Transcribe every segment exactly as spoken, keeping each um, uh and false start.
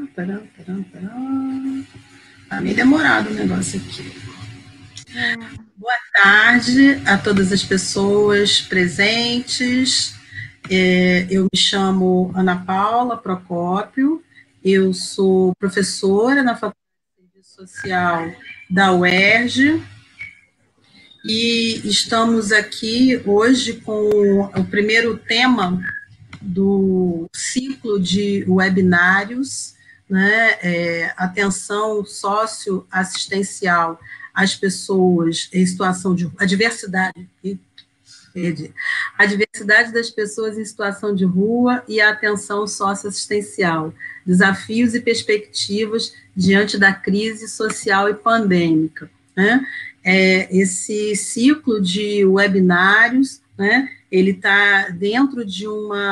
taran, taran, taran. Tá meio demorado o negócio aqui. Boa tarde a todas as pessoas presentes. É, eu me chamo Ana Paula Procópio, eu sou professora na Faculdade de Serviço Social da U E R J e estamos aqui hoje com o primeiro tema do ciclo de webinários, né, é, atenção socioassistencial às pessoas em situação de a diversidade, a diversidade das pessoas em situação de rua e a atenção socioassistencial, desafios e perspectivas diante da crise social e pandêmica, né? É, esse ciclo de webinários, né, ele está dentro de,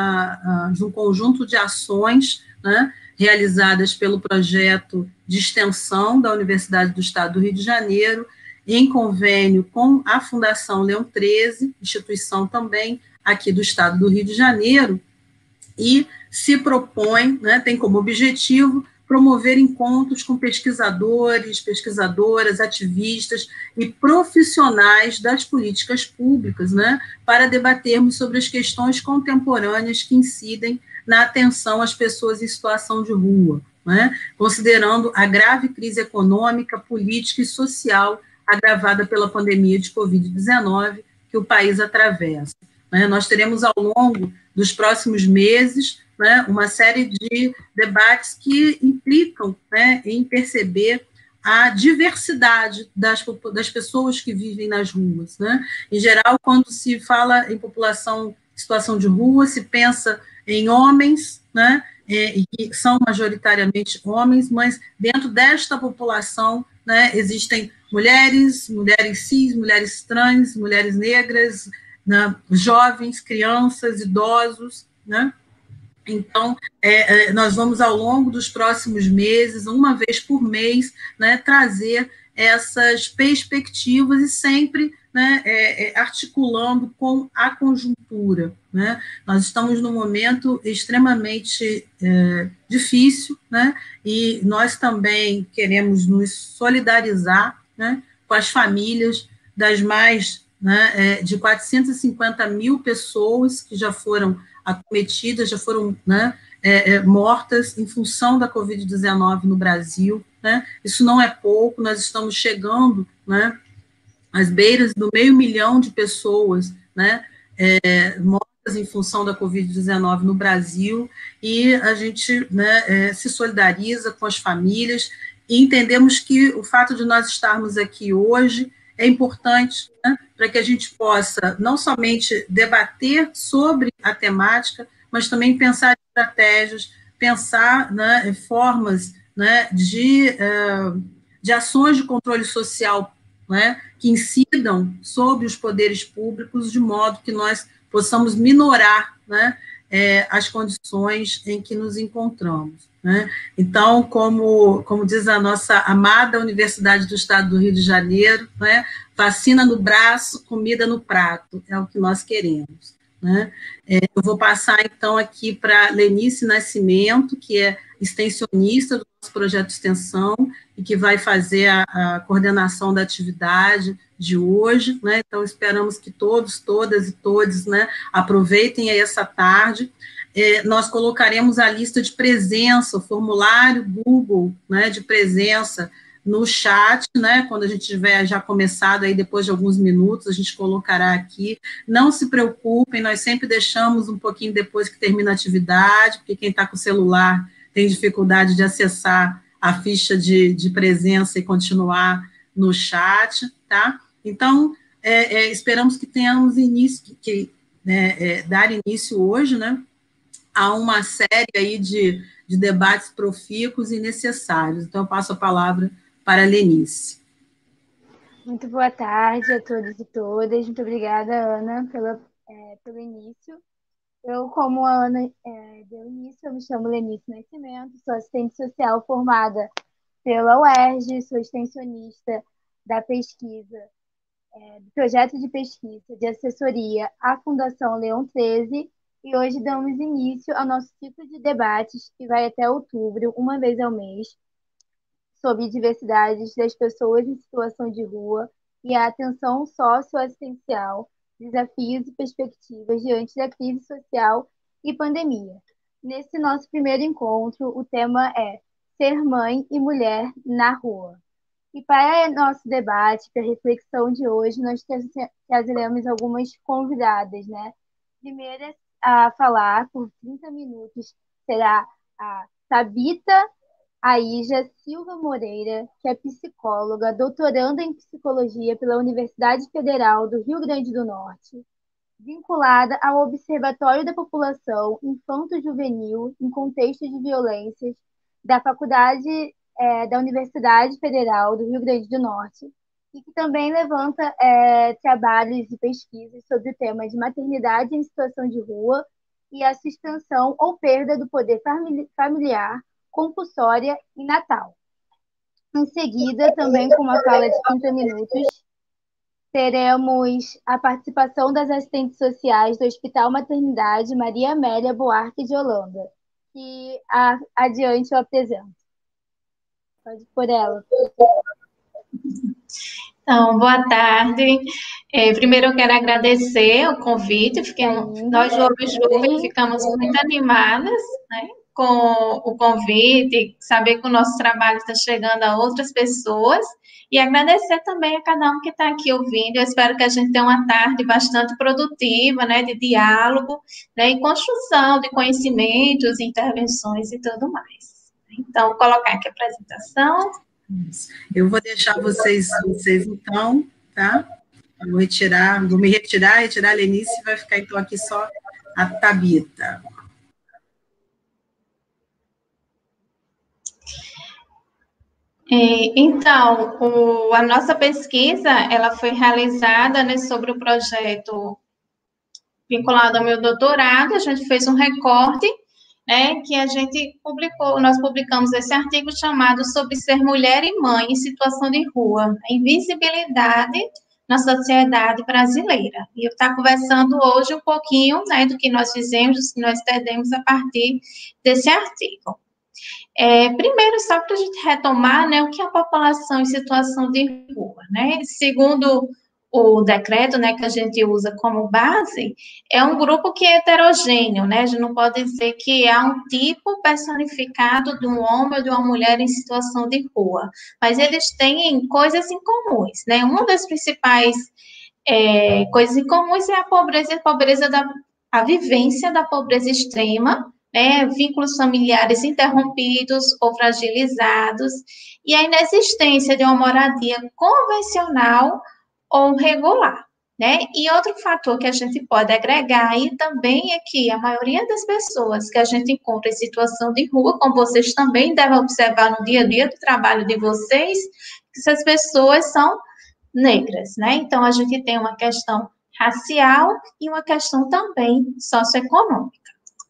uma, de um conjunto de ações, né, realizadas pelo projeto de extensão da Universidade do Estado do Rio de Janeiro, em convênio com a Fundação Leão treze, instituição também aqui do Estado do Rio de Janeiro, e se propõe, né, tem como objetivo promover encontros com pesquisadores, pesquisadoras, ativistas e profissionais das políticas públicas, né, para debatermos sobre as questões contemporâneas que incidem na atenção às pessoas em situação de rua, né, considerando a grave crise econômica, política e social agravada pela pandemia de covid dezenove que o país atravessa. Né. Nós teremos, ao longo dos próximos meses, né, uma série de debates que implicam, né, em perceber a diversidade das, das pessoas que vivem nas ruas. Né. Em geral, quando se fala em população em situação de rua, se pensa em homens, né, e, e são majoritariamente homens, mas dentro desta população, né, existem mulheres, mulheres cis, mulheres trans, mulheres negras, né, jovens, crianças, idosos, né? Então, é, é, nós vamos, ao longo dos próximos meses, uma vez por mês, né, trazer essas perspectivas e sempre, né, é, é, articulando com a conjuntura. Né? Nós estamos num momento extremamente é, difícil, né, e nós também queremos nos solidarizar, né, com as famílias das mais, né, é, de quatrocentas e cinquenta mil pessoas que já foram acometidas, já foram, né, é, é, mortas em função da covid dezenove no Brasil. Né? Isso não é pouco, nós estamos chegando, né, às beiras do meio milhão de pessoas, né, é, mortas em função da covid dezenove no Brasil, e a gente, né, é, se solidariza com as famílias e entendemos que o fato de nós estarmos aqui hoje é importante, né, para que a gente possa não somente debater sobre a temática, mas também pensar em estratégias, pensar, né, formas, né, de, de ações de controle social, né, que incidam sobre os poderes públicos, de modo que nós possamos minorar, né, é, as condições em que nos encontramos. Né? Então, como, como diz a nossa amada Universidade do Estado do Rio de Janeiro, né, vacina no braço, comida no prato, é o que nós queremos. Né? É, eu vou passar, então, aqui para Lenice Nascimento, que é extensionista do nosso projeto de extensão e que vai fazer a, a coordenação da atividade de hoje. Né? Então, esperamos que todos, todas e todos, né, aproveitem essa tarde. É, nós colocaremos a lista de presença, o formulário Google, né, de presença no chat, né, quando a gente tiver já começado, aí depois de alguns minutos, a gente colocará aqui. Não se preocupem, nós sempre deixamos um pouquinho depois que termina a atividade, porque quem está com o celular tem dificuldade de acessar a ficha de, de presença e continuar no chat, tá? Então, é, é, esperamos que tenhamos início, que, que né, é, dar início hoje, né, a uma série aí de, de debates profícuos e necessários. Então, eu passo a palavra para a Lenice. Muito boa tarde a todos e todas. Muito obrigada, Ana, pela, é, pelo início. Eu, como a Ana é, deu início, eu me chamo Lenice Nascimento, sou assistente social formada pela U E R J, sou extensionista da pesquisa, é, do projeto de pesquisa de assessoria à Fundação Leão treze e hoje damos início ao nosso ciclo de debates que vai até outubro, uma vez ao mês, sobre diversidades das pessoas em situação de rua e a atenção socioassistencial, desafios e perspectivas diante da crise social e pandemia. Nesse nosso primeiro encontro, o tema é Ser Mãe e Mulher na Rua. E para nosso debate, para a reflexão de hoje, nós trazeremos algumas convidadas, né? Primeira a falar por trinta minutos será a Tabita Aija Silva Moreira, que é psicóloga, doutoranda em psicologia pela Universidade Federal do Rio Grande do Norte, vinculada ao Observatório da População Infanto-Juvenil em Contexto de Violências da Faculdade é, da Universidade Federal do Rio Grande do Norte, e que também levanta é, trabalhos e pesquisas sobre o tema de maternidade em situação de rua e a suspensão ou perda do poder familiar compulsória e natal. Em seguida, também com uma fala de trinta minutos, teremos a participação das assistentes sociais do Hospital Maternidade Maria Amélia Buarque de Holanda, que a, adiante eu apresento. Pode por ela. Então, boa tarde. É, primeiro eu quero agradecer o convite. Fiquei, nós, Jovens Jovens, ficamos muito animadas, né, com o convite, saber que o nosso trabalho está chegando a outras pessoas, e agradecer também a cada um que está aqui ouvindo. Eu espero que a gente tenha uma tarde bastante produtiva, né, de diálogo, né, e construção de conhecimentos, intervenções e tudo mais. Então, vou colocar aqui a apresentação. Eu vou deixar vocês, vocês então, tá? Eu vou retirar, vou me retirar, retirar a Lenice, e vai ficar então aqui só a Tabita. Então, o, a nossa pesquisa, ela foi realizada, né, sobre o projeto vinculado ao meu doutorado. A gente fez um recorte, né, que a gente publicou, nós publicamos esse artigo chamado Sobre Ser Mulher e Mãe em Situação de Rua, a Invisibilidade na Sociedade Brasileira. E eu estou conversando hoje um pouquinho, né, do que nós fizemos, do que nós entendemos a partir desse artigo. É, primeiro, só para a gente retomar, né, o que é a população em situação de rua, né? Segundo o decreto, né, que a gente usa como base, é um grupo que é heterogêneo, né? A gente não pode dizer que há um tipo personificado de um homem ou de uma mulher em situação de rua, mas eles têm coisas em comuns, né? Uma das principais é, coisas em comuns é a pobreza, a pobreza da a vivência da pobreza extrema, né, vínculos familiares interrompidos ou fragilizados, e a inexistência de uma moradia convencional ou regular, né? E outro fator que a gente pode agregar aí também é que a maioria das pessoas que a gente encontra em situação de rua, como vocês também devem observar no dia a dia do trabalho de vocês, que essas pessoas são negras, né? Então, a gente tem uma questão racial e uma questão também socioeconômica.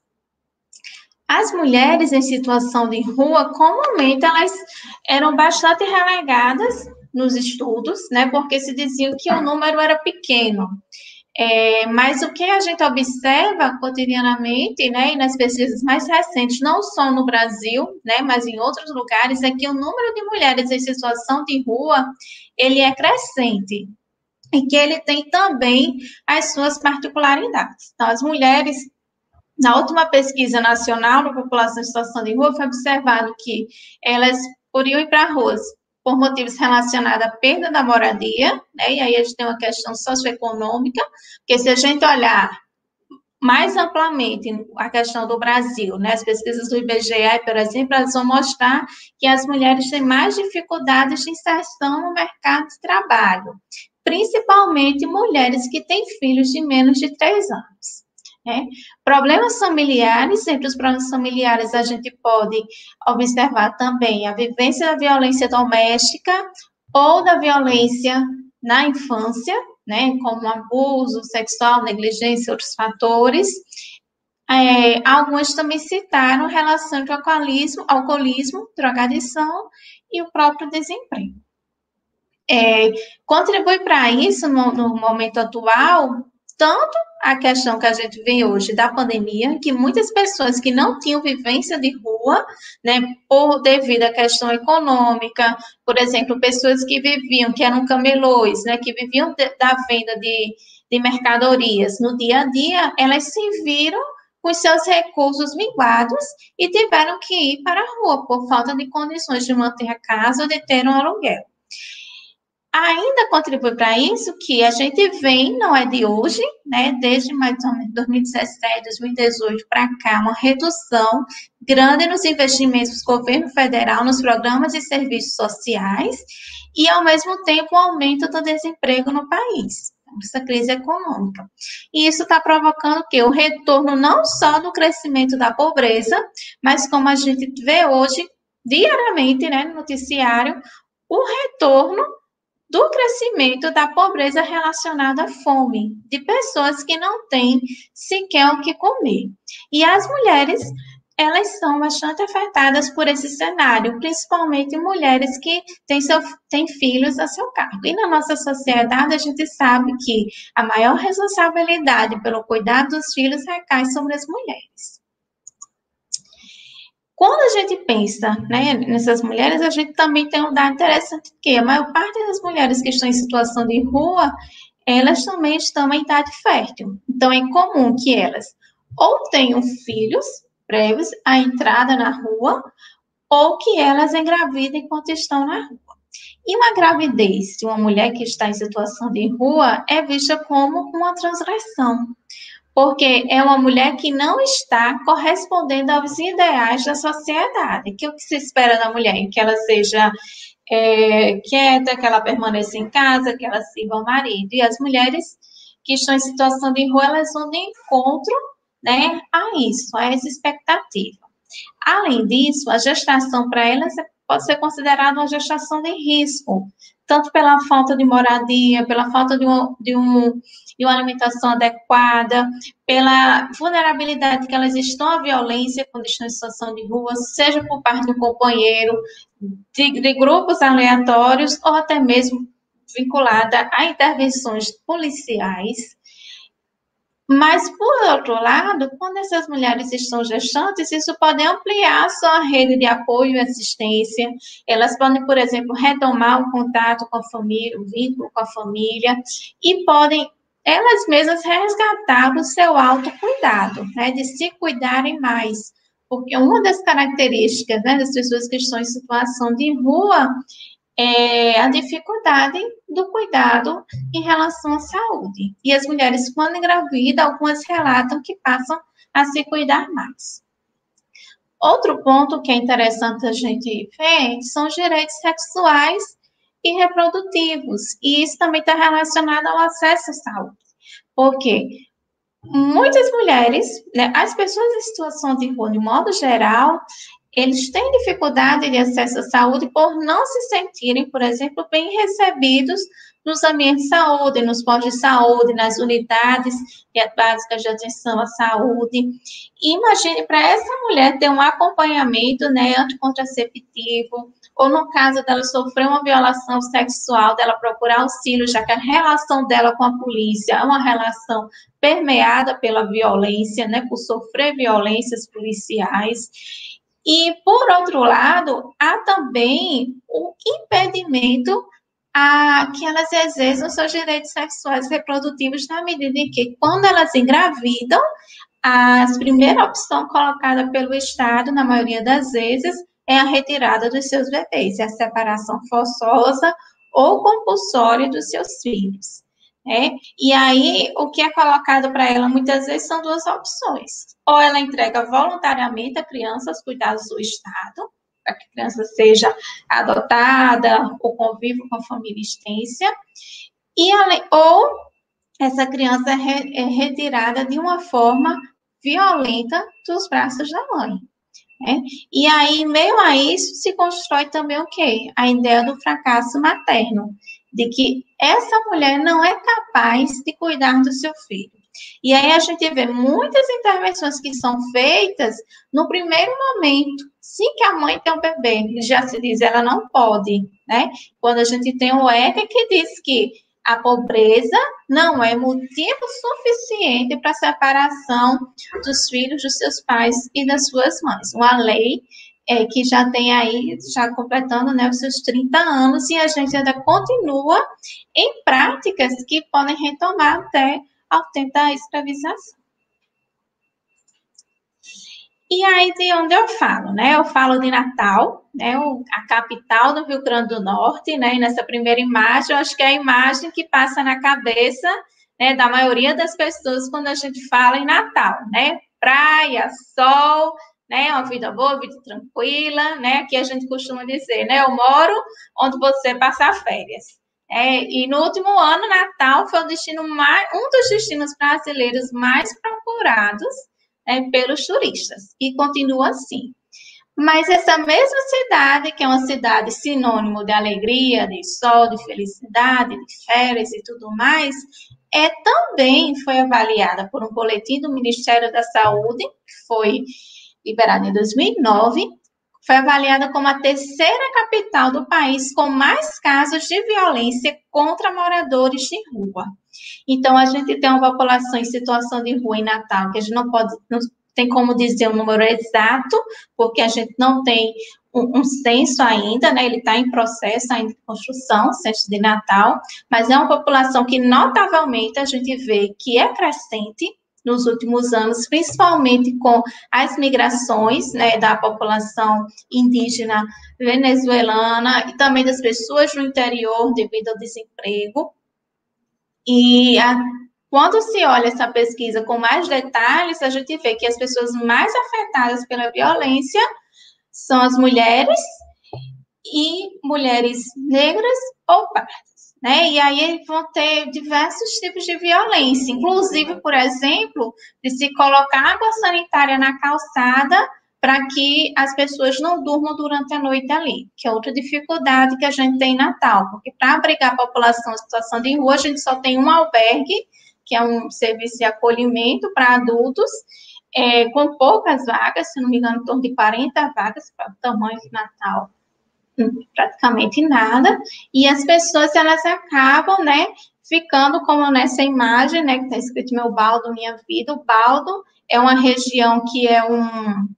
As mulheres em situação de rua, comumente, elas eram bastante relegadas nos estudos, né, porque se dizia que o número era pequeno. É, mas o que a gente observa cotidianamente, né, e nas pesquisas mais recentes, não só no Brasil, né, mas em outros lugares, é que o número de mulheres em situação de rua, ele é crescente, e que ele tem também as suas particularidades. Então, as mulheres, na última pesquisa nacional da população em situação de rua, foi observado que elas poderiam ir para ruas por motivos relacionados à perda da moradia, né, e aí a gente tem uma questão socioeconômica, porque se a gente olhar mais amplamente a questão do Brasil, né, as pesquisas do I B G E, por exemplo, elas vão mostrar que as mulheres têm mais dificuldades de inserção no mercado de trabalho, principalmente mulheres que têm filhos de menos de três anos. É. Problemas familiares, entre os problemas familiares a gente pode observar também a vivência da violência doméstica ou da violência na infância, né, como abuso sexual, negligência e outros fatores. É, algumas também citaram relação entre o alcoolismo, alcoolismo, drogadição e o próprio desemprego. É, contribui para isso, no, no momento atual, tanto a questão que a gente vê hoje da pandemia, que muitas pessoas que não tinham vivência de rua, né, por devido à questão econômica, por exemplo, pessoas que viviam, que eram camelôs, né, que viviam de, da venda de, de mercadorias no dia a dia, elas se viram com seus recursos minguados e tiveram que ir para a rua por falta de condições de manter a casa ou de ter um aluguel. Ainda contribui para isso que a gente vem, não é de hoje, né, desde mais ou menos dois mil e dezessete, dois mil e dezoito para cá, uma redução grande nos investimentos do governo federal nos programas e serviços sociais e, ao mesmo tempo, o aumento do desemprego no país, essa crise econômica. E isso está provocando o quê? O retorno não só do crescimento da pobreza, mas como a gente vê hoje, diariamente, né, no noticiário, o retorno do crescimento da pobreza relacionada à fome, de pessoas que não têm sequer o que comer. E as mulheres, elas são bastante afetadas por esse cenário, principalmente mulheres que têm, seu, têm filhos a seu cargo. E na nossa sociedade, a gente sabe que a maior responsabilidade pelo cuidado dos filhos recai sobre as mulheres. Quando a gente pensa, né, nessas mulheres, a gente também tem um dado interessante, que a maior parte das mulheres que estão em situação de rua, elas também estão em idade fértil. Então, é comum que elas ou tenham filhos prévios à entrada na rua, ou que elas engravidem enquanto estão na rua. E uma gravidez de uma mulher que está em situação de rua é vista como uma transgressão, porque é uma mulher que não está correspondendo aos ideais da sociedade. Que é o que se espera da mulher? Que ela seja é, quieta, que ela permaneça em casa, que ela sirva ao marido. E as mulheres que estão em situação de rua, elas vão de encontro, né, a isso, a essa expectativa. Além disso, a gestação para elas pode ser considerada uma gestação de risco, tanto pela falta de moradia, pela falta de, um, de, um, de uma alimentação adequada, pela vulnerabilidade que elas estão à violência quando estão em situação de rua, seja por parte do companheiro, de, de grupos aleatórios, ou até mesmo vinculada a intervenções policiais. Mas, por outro lado, quando essas mulheres estão gestantes, isso pode ampliar sua rede de apoio e assistência. Elas podem, por exemplo, retomar o contato com a família, o vínculo com a família, e podem, elas mesmas, resgatar o seu autocuidado, né, de se cuidarem mais. Porque uma das características, né, das pessoas que estão em situação de rua é a dificuldade do cuidado em relação à saúde. E as mulheres, quando engravidam, algumas relatam que passam a se cuidar mais. Outro ponto que é interessante a gente ver são os direitos sexuais e reprodutivos. E isso também está relacionado ao acesso à saúde. Porque muitas mulheres, né, as pessoas em situação de rua, de modo geral, eles têm dificuldade de acesso à saúde por não se sentirem, por exemplo, bem recebidos nos ambientes de saúde, nos postos de saúde, nas unidades básicas de atenção à saúde. E imagine para essa mulher ter um acompanhamento, né, anticontraceptivo, ou no caso dela sofrer uma violação sexual, dela procurar auxílio, já que a relação dela com a polícia é uma relação permeada pela violência, né, por sofrer violências policiais. E, por outro lado, há também o impedimento a que elas exerçam seus direitos sexuais e reprodutivos na medida em que, quando elas engravidam, a primeira opção colocada pelo Estado, na maioria das vezes, é a retirada dos seus bebês, é a separação forçosa ou compulsória dos seus filhos. Né? E aí, o que é colocado para ela, muitas vezes, são duas opções. Ou ela entrega voluntariamente a criança aos cuidados do Estado, para que a criança seja adotada ou conviva com a família extensa, e ela, ou essa criança é, re, é retirada de uma forma violenta dos braços da mãe. Né? E aí, em meio a isso, se constrói também o quê? A ideia do fracasso materno, de que essa mulher não é capaz de cuidar do seu filho. E aí a gente vê muitas intervenções que são feitas no primeiro momento, sim, que a mãe tem um bebê, já se diz, ela não pode, né? Quando a gente tem o E C A que diz que a pobreza não é motivo suficiente para a separação dos filhos dos seus pais e das suas mães. Uma lei é, que já tem aí, já completando, né, os seus trinta anos, e a gente ainda continua em práticas que podem retomar até ao tempo da escravização. E aí, de onde eu falo, né? Eu falo de Natal, né? O, a capital do Rio Grande do Norte, né? E nessa primeira imagem, eu acho que é a imagem que passa na cabeça, né, da maioria das pessoas quando a gente fala em Natal, né? Praia, sol, né? Uma vida boa, uma vida tranquila, né? Que a gente costuma dizer, né? Eu moro onde você passa férias. É, e no último ano, Natal foi o destino mais, um dos destinos brasileiros mais procurados, É, pelos turistas, e continua assim. Mas essa mesma cidade, que é uma cidade sinônimo de alegria, de sol, de felicidade, de férias e tudo mais, é, também foi avaliada por um boletim do Ministério da Saúde, que foi liberado em dois mil e nove, foi avaliada como a terceira capital do país com mais casos de violência contra moradores de rua. Então, a gente tem uma população em situação de rua em Natal, que a gente não pode, não tem como dizer um número exato, porque a gente não tem um, um censo ainda, né? Ele está em processo ainda de construção, o censo de Natal, mas é uma população que, notavelmente, a gente vê que é crescente nos últimos anos, principalmente com as migrações, né, da população indígena venezuelana e também das pessoas do interior devido ao desemprego. E a, quando se olha essa pesquisa com mais detalhes, a gente vê que as pessoas mais afetadas pela violência são as mulheres e mulheres negras ou pardas, né? E aí vão ter diversos tipos de violência, inclusive, por exemplo, de se colocar água sanitária na calçada para que as pessoas não durmam durante a noite ali, que é outra dificuldade que a gente tem em Natal, porque para abrigar a população em situação de rua, a gente só tem um albergue, que é um serviço de acolhimento para adultos, é, com poucas vagas, se não me engano, em torno de quarenta vagas para o tamanho de Natal, praticamente nada, e as pessoas, elas acabam, né, ficando como nessa imagem, né, que está escrito meu baldo, minha vida. O baldo é uma região que é um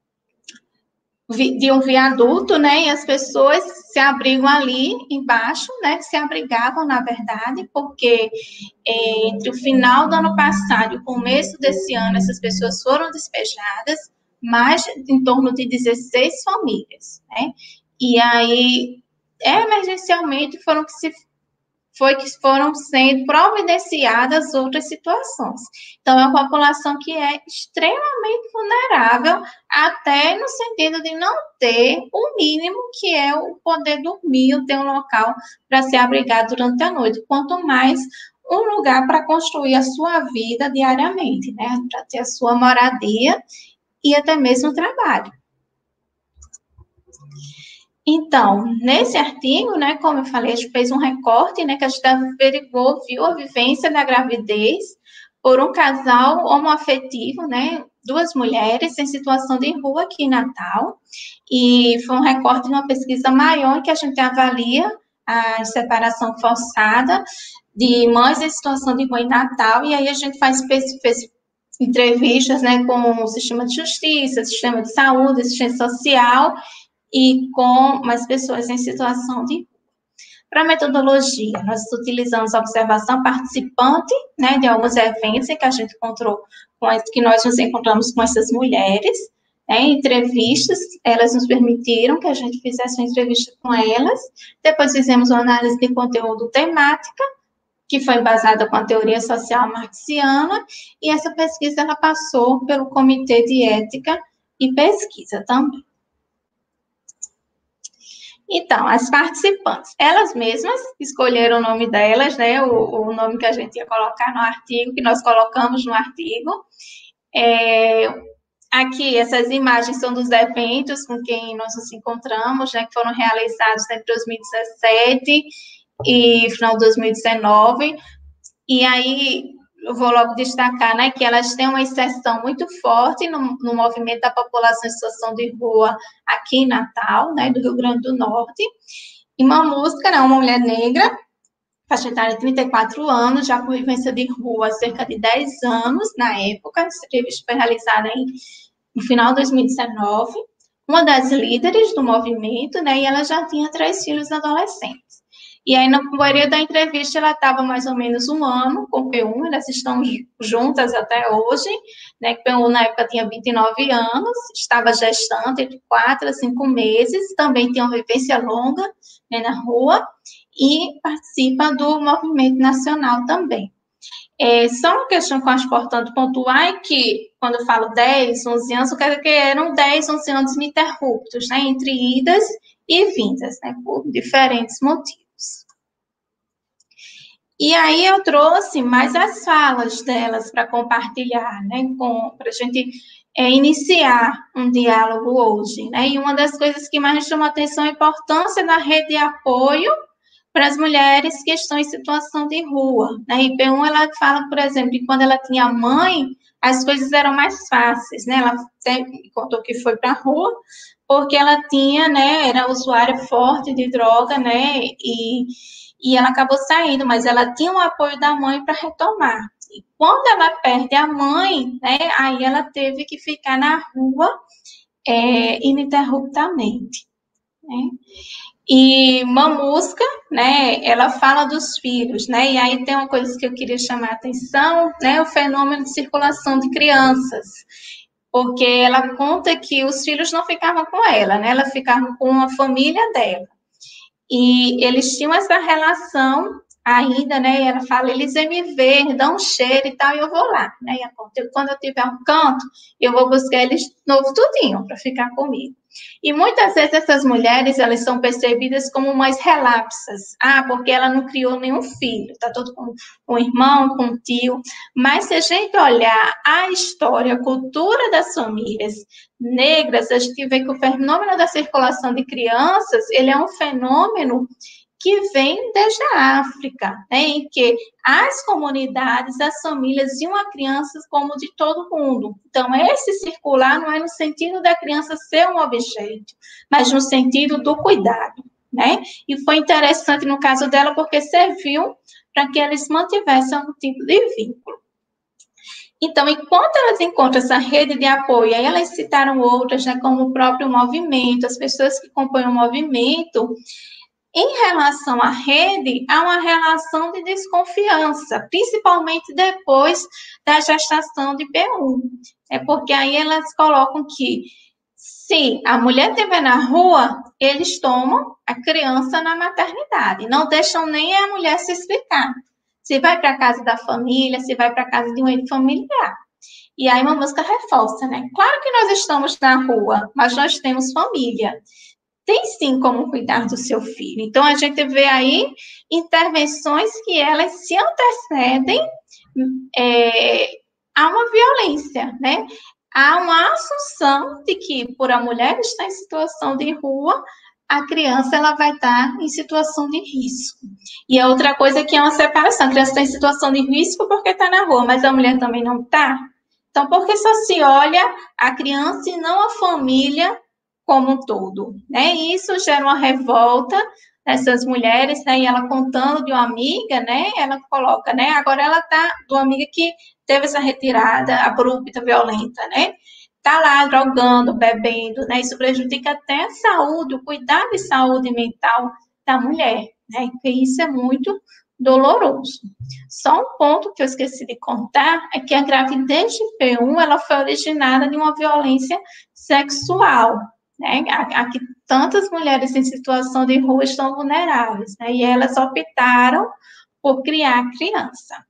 de um viaduto, né, e as pessoas se abrigam ali embaixo, né, se abrigavam, na verdade, porque é, entre o final do ano passado e o começo desse ano, essas pessoas foram despejadas, mais em torno de dezesseis famílias, né, e aí, emergencialmente, foram que se foi que foram sendo providenciadas outras situações. Então, é uma população que é extremamente vulnerável, até no sentido de não ter o mínimo que é o poder dormir, ter um local para se abrigar durante a noite, quanto mais um lugar para construir a sua vida diariamente, né? Para ter a sua moradia e até mesmo trabalho. Então, nesse artigo, né, como eu falei, a gente fez um recorte, né, que a gente averigou, viu a vivência da gravidez por um casal homoafetivo, né, duas mulheres em situação de rua aqui em Natal, e foi um recorte de uma pesquisa maior em que a gente avalia a separação forçada de mães em situação de rua em Natal, e aí a gente faz, fez entrevistas, né, com o sistema de justiça, sistema de saúde, assistência social, e com mais pessoas em situação de rua. Para a metodologia, nós utilizamos a observação participante, né, de alguns eventos em que a gente encontrou, com as, que nós nos encontramos com essas mulheres, né, entrevistas, elas nos permitiram que a gente fizesse uma entrevista com elas, depois fizemos uma análise de conteúdo temática, que foi embasada com a teoria social marxiana, e essa pesquisa, ela passou pelo Comitê de Ética e Pesquisa também. Então, as participantes, elas mesmas escolheram o nome delas, né, o, o nome que a gente ia colocar no artigo, que nós colocamos no artigo. É, aqui, essas imagens são dos eventos com quem nós nos encontramos, né, que foram realizados entre dois mil e dezessete e final de dois mil e dezenove, e aí eu vou logo destacar, né, que elas têm uma inserção muito forte no, no movimento da população em situação de rua aqui em Natal, né, do Rio Grande do Norte, e uma música, né, uma mulher negra, faixa etária de trinta e quatro anos, já com vivência de rua há cerca de dez anos, na época, essa entrevista foi realizada em, no final de dois mil e dezenove, uma das líderes do movimento, né, e ela já tinha três filhos adolescentes. E aí, na maioria da entrevista, ela estava mais ou menos um ano com o P um, elas estão juntas até hoje, né, P um na época tinha vinte e nove anos, estava gestante entre quatro a cinco meses, também tinha uma vivência longa, né, na rua, e participa do movimento nacional também. É, só uma questão que eu acho importante pontuar é que, quando eu falo dez, onze anos, eu quero que eram dez, onze anos ininterruptos, né, entre idas e vindas, né, por diferentes motivos. E aí eu trouxe mais as falas delas para compartilhar, né, para a gente é, iniciar um diálogo hoje, né, e uma das coisas que mais chama atenção é a importância da rede de apoio para as mulheres que estão em situação de rua. Na I P um, ela fala, por exemplo, que quando ela tinha mãe, as coisas eram mais fáceis, né? Ela sempre contou que foi para a rua, porque ela tinha, né, era usuária forte de droga, né, e, e ela acabou saindo, mas ela tinha o apoio da mãe para retomar. E quando ela perde a mãe, né, aí ela teve que ficar na rua é, ininterruptamente, né? E uma música, né, ela fala dos filhos, né, e aí tem uma coisa que eu queria chamar a atenção, né, o fenômeno de circulação de crianças, porque ela conta que os filhos não ficavam com ela, né, ela ficava com a família dela, e eles tinham essa relação ainda, né, e ela fala, eles vêm me ver, dão um cheiro e tal, e eu vou lá, né, e quando eu tiver um canto, eu vou buscar eles de novo tudinho, para ficar comigo. E muitas vezes essas mulheres, elas são percebidas como mães relapsas. Ah, porque ela não criou nenhum filho, está todo com um irmão, com um tio. Mas se a gente olhar a história, a cultura das famílias negras, a gente vê que o fenômeno da circulação de crianças, ele é um fenômeno que vem desde a África, né, em que as comunidades, as famílias viam a criança como de todo mundo. Então, esse circular não é no sentido da criança ser um objeto, mas no sentido do cuidado, né? E foi interessante no caso dela, porque serviu para que eles mantivessem algum tipo de vínculo. Então, enquanto elas encontram essa rede de apoio, aí elas citaram outras, né, como o próprio movimento, as pessoas que compõem o movimento. Em relação à rede, há uma relação de desconfiança, principalmente depois da gestação de P um. É porque aí elas colocam que, se a mulher estiver na rua, eles tomam a criança na maternidade, não deixam nem a mulher se explicar. Se vai para a casa da família, se vai para a casa de um ente familiar. E aí uma música reforça, né? Claro que nós estamos na rua, mas nós temos família. Tem sim como cuidar do seu filho. Então, a gente vê aí intervenções que elas se antecedem é, a uma violência, né? Há uma assunção de que, por a mulher estar em situação de rua, a criança ela vai estar em situação de risco. E a outra coisa é que é uma separação. A criança está em situação de risco porque está na rua, mas a mulher também não está. Então, por que só se olha a criança e não a família como um todo, né? E isso gera uma revolta nessas mulheres, né? E ela contando de uma amiga, né? Ela coloca, né? Agora ela tá de uma amiga que teve essa retirada abrupta, violenta, né? Tá lá drogando, bebendo, né? Isso prejudica até a saúde, o cuidado de saúde mental da mulher, né? E isso é muito doloroso. Só um ponto que eu esqueci de contar é que a gravidez de P um, ela foi originada de uma violência sexual, né, a que tantas mulheres em situação de rua estão vulneráveis, né, e elas optaram por criar criança.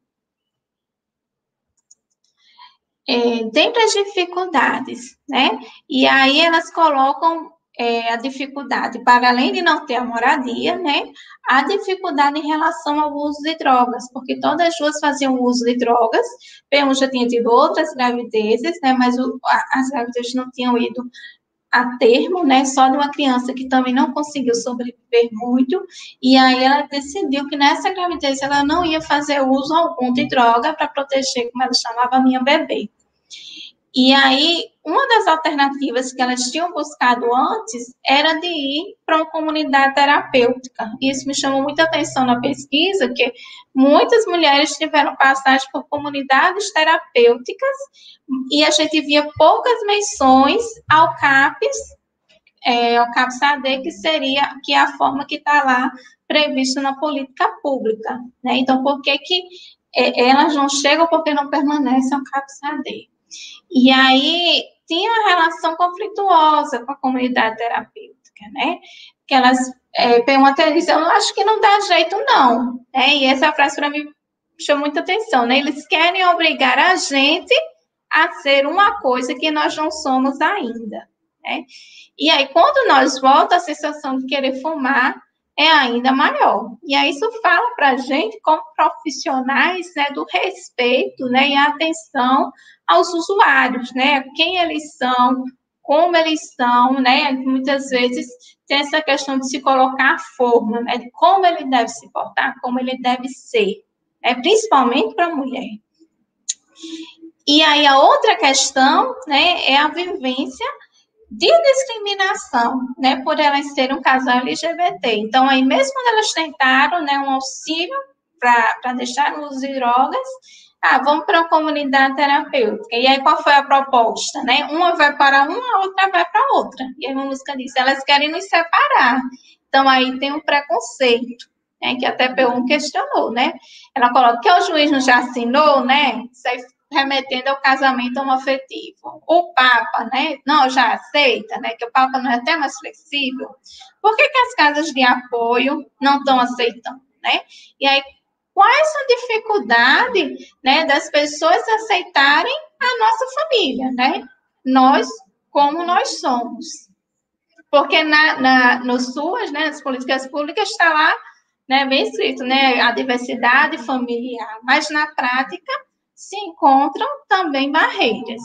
É, dentre as dificuldades, né, e aí elas colocam é, a dificuldade, para além de não ter a moradia, né, a dificuldade em relação ao uso de drogas, porque todas as duas faziam uso de drogas, P um já tinha tido outras gravidezes, né, mas o, as gravidezes não tinham ido a termo, né, só de uma criança que também não conseguiu sobreviver muito, e aí ela decidiu que nessa gravidez ela não ia fazer uso algum de droga para proteger, como ela chamava, a minha bebê. E aí, uma das alternativas que elas tinham buscado antes era de ir para uma comunidade terapêutica. Isso me chamou muita atenção na pesquisa, que muitas mulheres tiveram passagem por comunidades terapêuticas e a gente via poucas menções ao CAPS, é, ao CAPS-A D, que seria que é a forma que está lá prevista na política pública. Né? Então, por que, que é, elas não chegam porque não permanecem ao CAPS-A D? E aí tinha uma relação conflituosa com a comunidade terapêutica, né? Que elas é, pegam uma televisão, eu acho que não dá jeito, não. Né? E essa frase para mim chamou muita atenção, né? Eles querem obrigar a gente a ser uma coisa que nós não somos ainda, né? E aí, quando nós voltamos, a sensação de querer fumar é ainda maior. E aí isso fala para a gente, como profissionais, né, do respeito, né, e a atenção aos usuários, né, quem eles são, como eles são, né, muitas vezes tem essa questão de se colocar a forma, né, de como ele deve se portar, como ele deve ser, né, principalmente para a mulher. E aí a outra questão, né, é a vivência de discriminação, né, por elas serem um casal L G B T. Então, aí mesmo quando elas tentaram, né, um auxílio para deixar os drogas, ah, vamos para uma comunidade terapêutica. E aí, qual foi a proposta, né? Uma vai para uma, a outra vai para outra. E aí, uma música diz, elas querem nos separar. Então, aí tem um preconceito, né, que até P um questionou, né? Ela coloca que o juiz não já assinou, né? Isso aí remetendo ao casamento homoafetivo. O Papa, né, não, já aceita, né, que o Papa não é até mais flexível. Por que que as casas de apoio não estão aceitando, né? E aí, quais são a dificuldade, né, das pessoas aceitarem a nossa família, né? Nós, como nós somos. Porque na, na, nos SUAS, né, nas políticas públicas, está lá, né, bem escrito, né, a diversidade familiar, mas na prática se encontram também barreiras.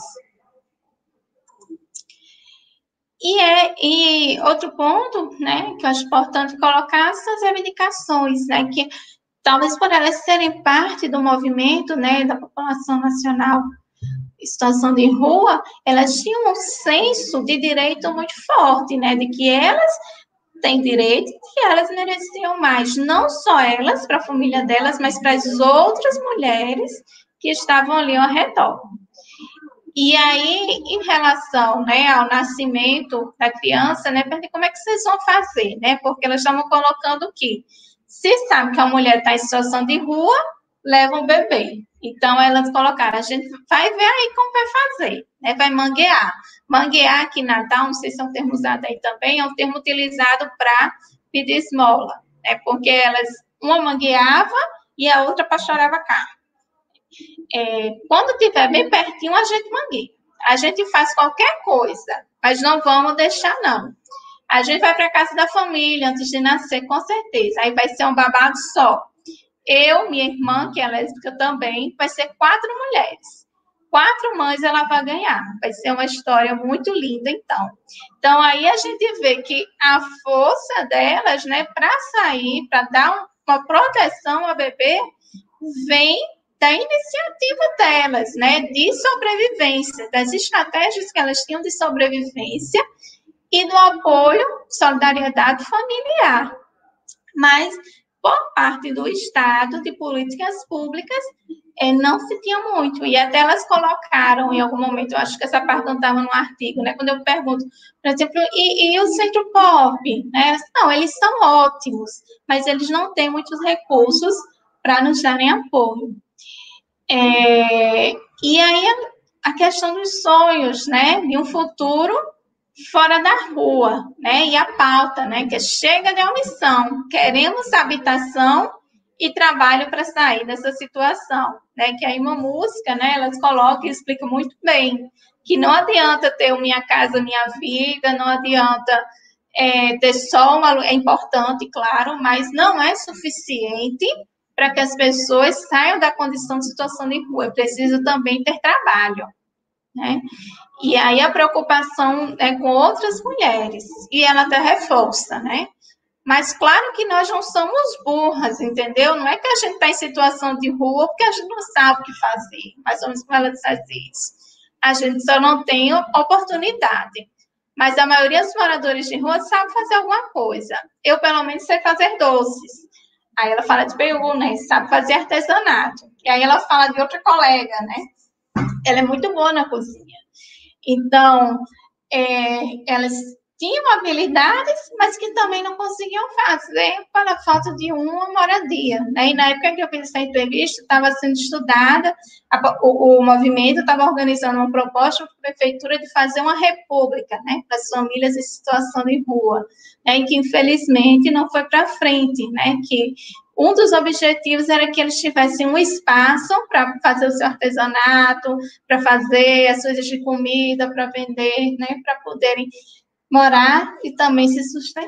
E, é, e outro ponto, né, que eu acho importante colocar são as reivindicações, né, que talvez por elas serem parte do movimento, né, da população nacional em situação de rua, elas tinham um senso de direito muito forte, né, de que elas têm direito e que elas mereciam mais, não só elas, para a família delas, mas para as outras mulheres que estavam ali ao redor. E aí, em relação, né, ao nascimento da criança, né, perguntei como é que vocês vão fazer, né, porque elas estavam colocando que, se sabe que a mulher está em situação de rua, leva um bebê. Então, elas colocaram, a gente vai ver aí como vai fazer, né, vai manguear. Manguear aqui em Natal, não sei se é um termo usado aí também, é um termo utilizado para pedir esmola, né, porque elas, uma mangueava e a outra pastorava carne. É, quando estiver bem pertinho, a gente mangueia. A gente faz qualquer coisa, mas não vamos deixar, não. A gente vai para a casa da família antes de nascer, com certeza. Aí vai ser um babado só. Eu, minha irmã, que é lésbica também, vai ser quatro mulheres. Quatro mães ela vai ganhar. Vai ser uma história muito linda, então. Então, aí a gente vê que a força delas, né, para sair, para dar uma proteção ao bebê, vem da iniciativa delas, né, de sobrevivência, das estratégias que elas tinham de sobrevivência e do apoio, solidariedade familiar. Mas, por parte do Estado, de políticas públicas, é, não se tinha muito. E até elas colocaram, em algum momento, eu acho que essa parte não estava no artigo, né, quando eu pergunto, por exemplo, e, e o Centro Pop? Né? Não, eles são ótimos, mas eles não têm muitos recursos para nos darem apoio. É, e aí a, a questão dos sonhos, né, de um futuro fora da rua, né, e a pauta, né, que é chega de omissão, queremos habitação e trabalho para sair dessa situação, né, que aí uma música, né, elas colocam e explicam muito bem, que não adianta ter o Minha Casa Minha Vida, não adianta é, ter só uma, é importante, claro, mas não é suficiente para que as pessoas saiam da condição de situação de rua. É preciso também ter trabalho, né? E aí a preocupação é com outras mulheres, e ela até reforça, né? Mas claro que nós não somos burras, entendeu? Não é que a gente está em situação de rua porque a gente não sabe o que fazer, mais ou menos como ela diz isso. A gente só não tem oportunidade. Mas a maioria dos moradores de rua sabe fazer alguma coisa. Eu, pelo menos, sei fazer doces. Aí ela fala de peru, né? Sabe fazer artesanato. E aí ela fala de outra colega, né? Ela é muito boa na cozinha. Então, é, elas tinham habilidades, mas que também não conseguiam fazer pela falta de uma moradia, né? E na época que eu fiz essa entrevista, estava sendo estudada, a, o, o movimento estava organizando uma proposta para a prefeitura de fazer uma república, né, para as famílias em situação de rua, né, e que infelizmente não foi para frente, né, que um dos objetivos era que eles tivessem um espaço para fazer o seu artesanato, para fazer as coisas de comida, para vender, né, para poderem morar e também se sustentar.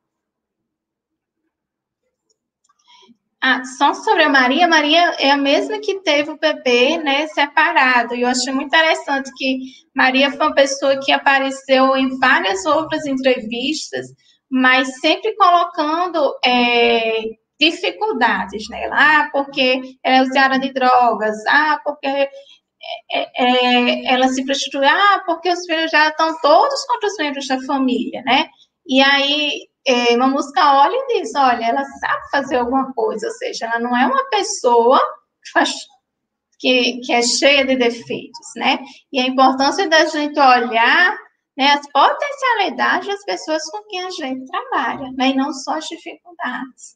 Ah, só sobre a Maria, Maria é a mesma que teve o bebê, né, separado, e eu achei muito interessante que Maria foi uma pessoa que apareceu em várias outras entrevistas, mas sempre colocando é, dificuldades nela, ah, porque ela é usuária de drogas, ah, porque é, é, ela se prostitui, ah, porque os filhos já estão todos contra os membros da família, né, e aí É, uma música olha e diz, olha, ela sabe fazer alguma coisa, ou seja, ela não é uma pessoa que, faz, que, que é cheia de defeitos, né? E a importância da gente olhar, né, as potencialidades das pessoas com quem a gente trabalha, né, e não só as dificuldades.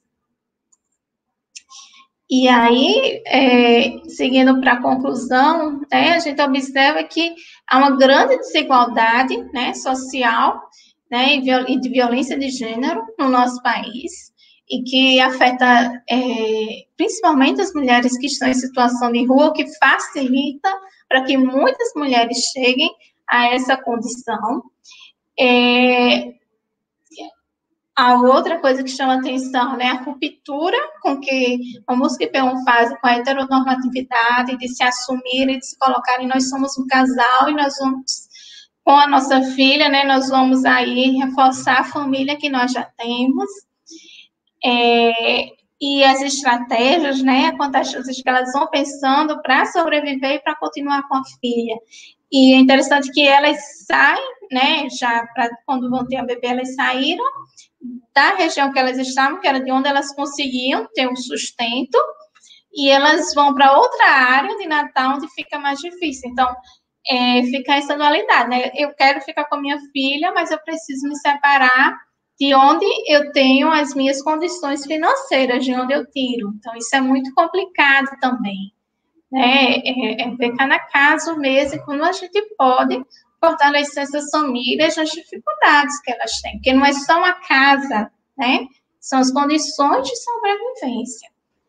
E aí, é, seguindo para a conclusão, né, a gente observa que há uma grande desigualdade, né, social, né, e de violência de gênero no nosso país, e que afeta é, principalmente as mulheres que estão em situação de rua, o que facilita para que muitas mulheres cheguem a essa condição. É, a outra coisa que chama atenção, né, a ruptura com que a música P um faz com a heteronormatividade, de se assumirem, de se colocarem, nós somos um casal e nós vamos... Com a nossa filha, né, nós vamos aí reforçar a família que nós já temos, é, e as estratégias, né, quantas coisas que elas vão pensando para sobreviver e para continuar com a filha. E é interessante que elas saem, né, já pra, quando vão ter a bebê, elas saíram da região que elas estavam, que era de onde elas conseguiam ter um sustento, e elas vão para outra área de Natal, onde fica mais difícil. Então, É, ficar essa dualidade, né? Eu quero ficar com a minha filha, mas eu preciso me separar de onde eu tenho as minhas condições financeiras, de onde eu tiro. Então, isso é muito complicado também, né? É, é ver cada caso mesmo, quando a gente pode fortalecer essas famílias nas dificuldades que elas têm, porque não é só uma casa, né? São as condições de sobrevivência.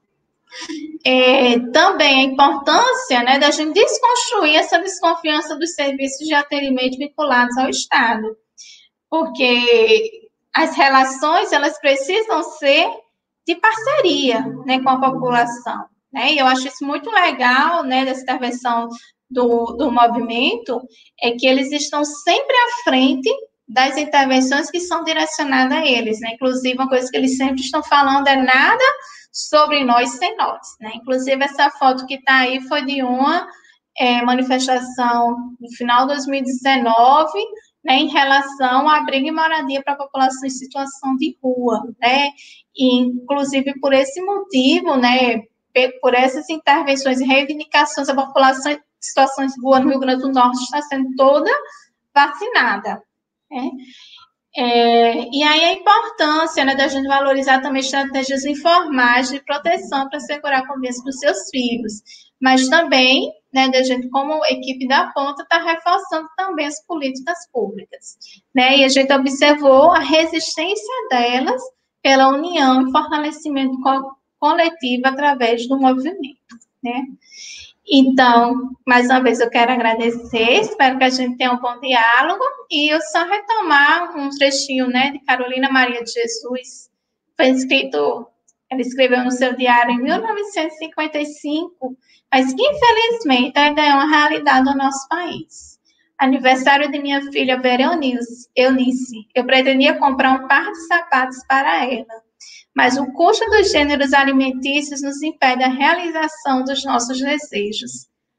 É, também a importância, né, da gente desconstruir essa desconfiança dos serviços de atendimento vinculados ao Estado, porque as relações, elas precisam ser de parceria, né, com a população, né, e eu acho isso muito legal, né, dessa intervenção do, do movimento, é que eles estão sempre à frente das intervenções que são direcionadas a eles, né, inclusive uma coisa que eles sempre estão falando é nada sobre nós sem nós, né? Inclusive, essa foto que está aí foi de uma é, manifestação no final de dois mil e dezenove, né, em relação à abrigo e moradia para a população em situação de rua, né? E, inclusive, por esse motivo, né, por essas intervenções e reivindicações, a população em situações de rua no Rio Grande do Norte está sendo toda vacinada, né? É, e aí a importância, né, da gente valorizar também estratégias informais de proteção para assegurar a convivência dos seus filhos, mas também, né, da gente como equipe da ponta está reforçando também as políticas públicas, né, e a gente observou a resistência delas pela união e fortalecimento co- coletivo através do movimento, né. Então, mais uma vez, eu quero agradecer, espero que a gente tenha um bom diálogo, e eu só retomar um trechinho, né, de Carolina Maria de Jesus, foi escrito, ela escreveu no seu diário em mil novecentos e cinquenta e cinco, mas que, infelizmente, ainda é uma realidade no nosso país. Aniversário de minha filha Vera Eunice, Eunice, eu pretendia comprar um par de sapatos para ela, mas o custo dos gêneros alimentícios nos impede a realização dos nossos desejos.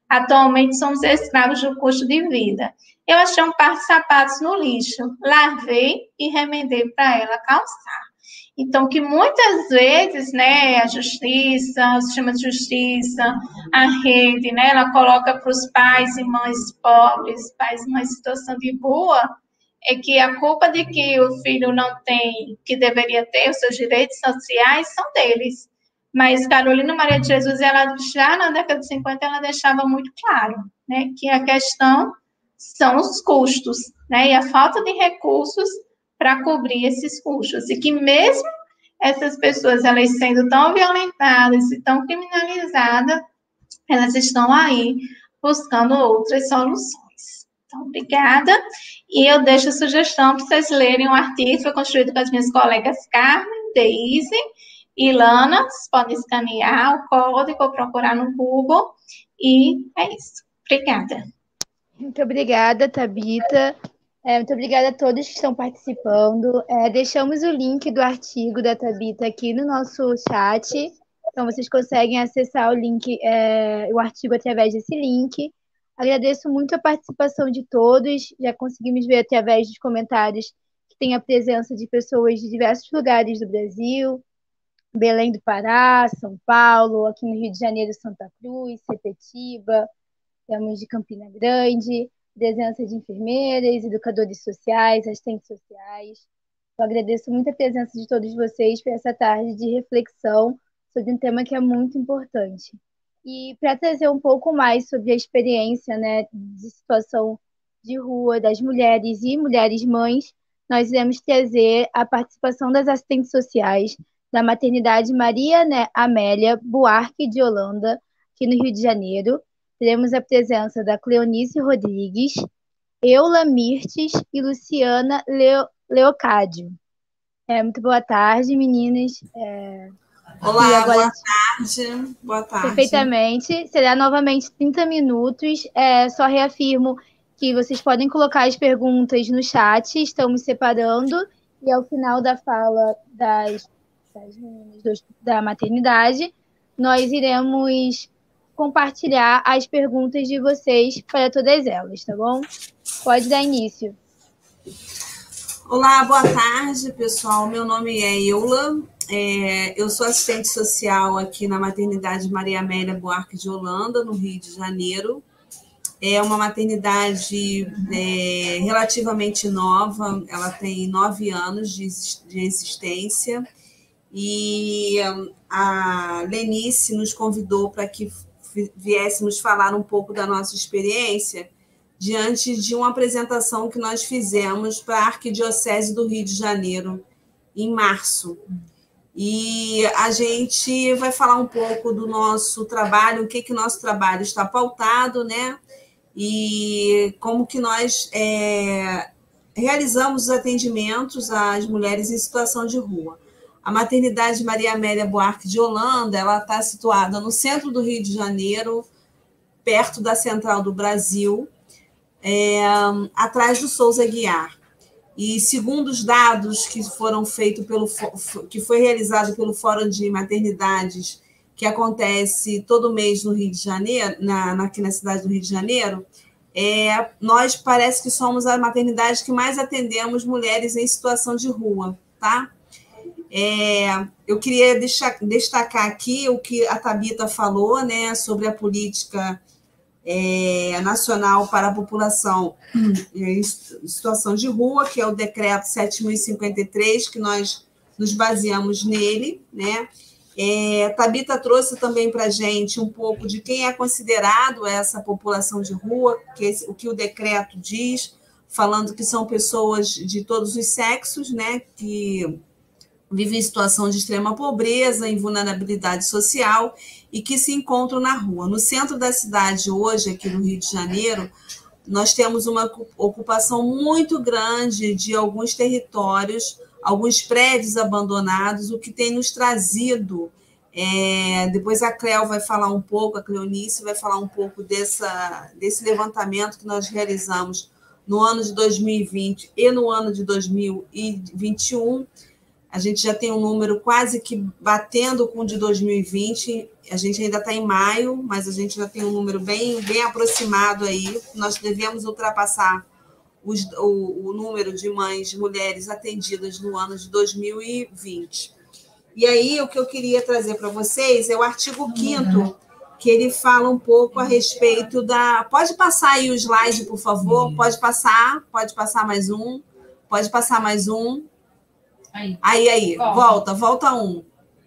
Atualmente somos escravos do custo de vida. Eu achei um par de sapatos no lixo, lavei e remendei para ela calçar. Então, que muitas vezes, né, a justiça, o sistema de justiça, a rede, né, ela coloca para os pais e mães pobres, pais e mães em situação de rua, é que a culpa de que o filho não tem, que deveria ter os seus direitos sociais, são deles. Mas Carolina Maria de Jesus, ela já na década de cinquenta, ela deixava muito claro, né, que a questão são os custos, né, e a falta de recursos para cobrir esses custos, e que mesmo essas pessoas, elas sendo tão violentadas e tão criminalizadas, elas estão aí buscando outras soluções. Então, obrigada, e eu deixo a sugestão para vocês lerem um artigo que foi construído com as minhas colegas Carmen, Deise e Lana. Vocês podem escanear o código ou procurar no Google, e é isso. Obrigada. Muito obrigada, Thabita. É, muito obrigada a todos que estão participando. É, deixamos o link do artigo da Thabita aqui no nosso chat. Então, vocês conseguem acessar o link, é, o artigo através desse link. Agradeço muito a participação de todos. Já conseguimos ver através dos comentários que tem a presença de pessoas de diversos lugares do Brasil. Belém do Pará, São Paulo, aqui no Rio de Janeiro, Santa Cruz, Sepetiba. Temos de Campina Grande, presença de enfermeiras, educadores sociais, assistentes sociais. Eu agradeço muito a presença de todos vocês por essa tarde de reflexão sobre um tema que é muito importante. E para trazer um pouco mais sobre a experiência, né, de situação de rua das mulheres e mulheres mães, nós iremos trazer a participação das assistentes sociais da maternidade Maria, né, Amélia Buarque de Holanda, aqui no Rio de Janeiro. Teremos a presença da Cleonice Rodrigues, Eula Mirtes e Luciana Leo, Leocádio. É, muito boa tarde, meninas. É... Olá, agora... boa tarde. Boa tarde. Perfeitamente. Será novamente trinta minutos. É, só reafirmo que vocês podem colocar as perguntas no chat, estamos separando, e ao final da fala das, das meninas da maternidade, nós iremos compartilhar as perguntas de vocês para todas elas, tá bom? Pode dar início. Olá, boa tarde, pessoal. Meu nome é Eula, é, eu sou assistente social aqui na maternidade Maria Amélia Buarque de Holanda, no Rio de Janeiro. É uma maternidade é, relativamente nova, ela tem nove anos de, de existência, e a Lenice nos convidou para que viéssemos falar um pouco da nossa experiência diante de uma apresentação que nós fizemos para a Arquidiocese do Rio de Janeiro, em março. E a gente vai falar um pouco do nosso trabalho, o que que nosso trabalho está pautado, né? E como que nós é, realizamos os atendimentos às mulheres em situação de rua. A maternidade Maria Amélia Buarque de Holanda, ela está situada no centro do Rio de Janeiro, perto da Central do Brasil, é, atrás do Souza Aguiar. E segundo os dados que foram feitos pelo que foi realizado pelo Fórum de Maternidades, que acontece todo mês no Rio de Janeiro, na, aqui na cidade do Rio de Janeiro, é, nós parece que somos a maternidade que mais atendemos mulheres em situação de rua, tá? É, eu queria deixar, destacar aqui o que a Thabita falou, né, sobre a política é, nacional para a população em situação de rua, que é o decreto sete mil e cinquenta e três, que nós nos baseamos nele, né? É, a Thabita trouxe também para a gente um pouco de quem é considerado essa população de rua, que esse, o que o decreto diz, falando que são pessoas de todos os sexos, né, que vivem em situação de extrema pobreza, em vulnerabilidade social e que se encontram na rua. No centro da cidade hoje, aqui no Rio de Janeiro, nós temos uma ocupação muito grande de alguns territórios, alguns prédios abandonados, o que tem nos trazido, é, depois a Cleo vai falar um pouco, a Cleonice vai falar um pouco dessa, desse levantamento que nós realizamos no ano de dois mil e vinte e no ano de dois mil e vinte e um, A gente já tem um número quase que batendo com o de dois mil e vinte. A gente ainda está em maio, mas a gente já tem um número bem, bem aproximado aí. Nós devemos ultrapassar os, o, o número de mães, mulheres atendidas no ano de dois mil e vinte. E aí, o que eu queria trazer para vocês é o artigo quinto, que ele fala um pouco a respeito da... Pode passar aí o slide, por favor? Pode passar, pode passar mais um. Pode passar mais um. Aí, aí, aí. volta, volta um.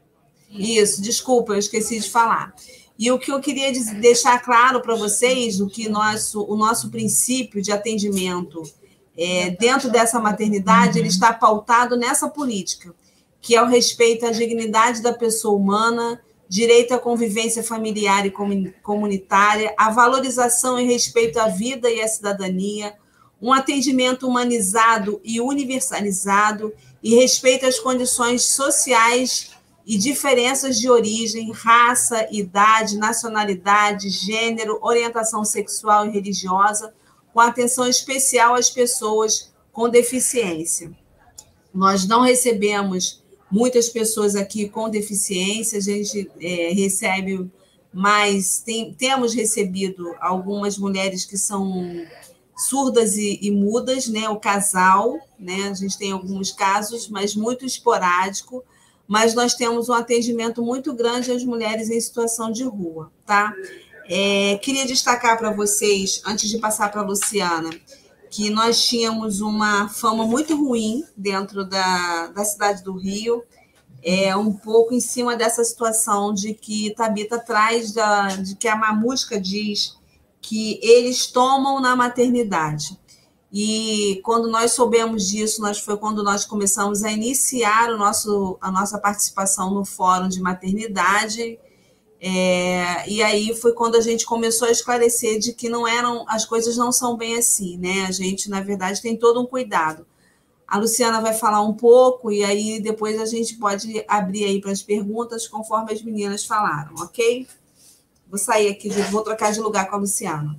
Isso, desculpa, eu esqueci de falar. E o que eu queria deixar claro para vocês, o que nosso, o nosso princípio de atendimento é, dentro dessa maternidade, ele está pautado nessa política, que é o respeito à dignidade da pessoa humana, direito à convivência familiar e comunitária, a valorização e respeito à vida e à cidadania, um atendimento humanizado e universalizado e respeito às condições sociais e diferenças de origem, raça, idade, nacionalidade, gênero, orientação sexual e religiosa, com atenção especial às pessoas com deficiência. Nós não recebemos muitas pessoas aqui com deficiência, a gente é, recebe mais, tem, temos recebido algumas mulheres que são surdas e, e mudas, né? O casal, né? A gente tem alguns casos, mas muito esporádico, mas nós temos um atendimento muito grande às mulheres em situação de rua, tá? É, queria destacar para vocês, antes de passar para a Luciana, que nós tínhamos uma fama muito ruim dentro da, da cidade do Rio, é, um pouco em cima dessa situação de que Tabita traz, da, de que a Mamusca diz que eles tomam na maternidade. E quando nós soubemos disso, nós, foi quando nós começamos a iniciar o nosso, a nossa participação no Fórum de Maternidade, é, e aí foi quando a gente começou a esclarecer de que não eram, as coisas não são bem assim, né? A gente, na verdade, tem todo um cuidado. A Luciana vai falar um pouco, e aí depois a gente pode abrir aí para as perguntas, conforme as meninas falaram, ok? Vou sair aqui, vou trocar de lugar com a Luciana.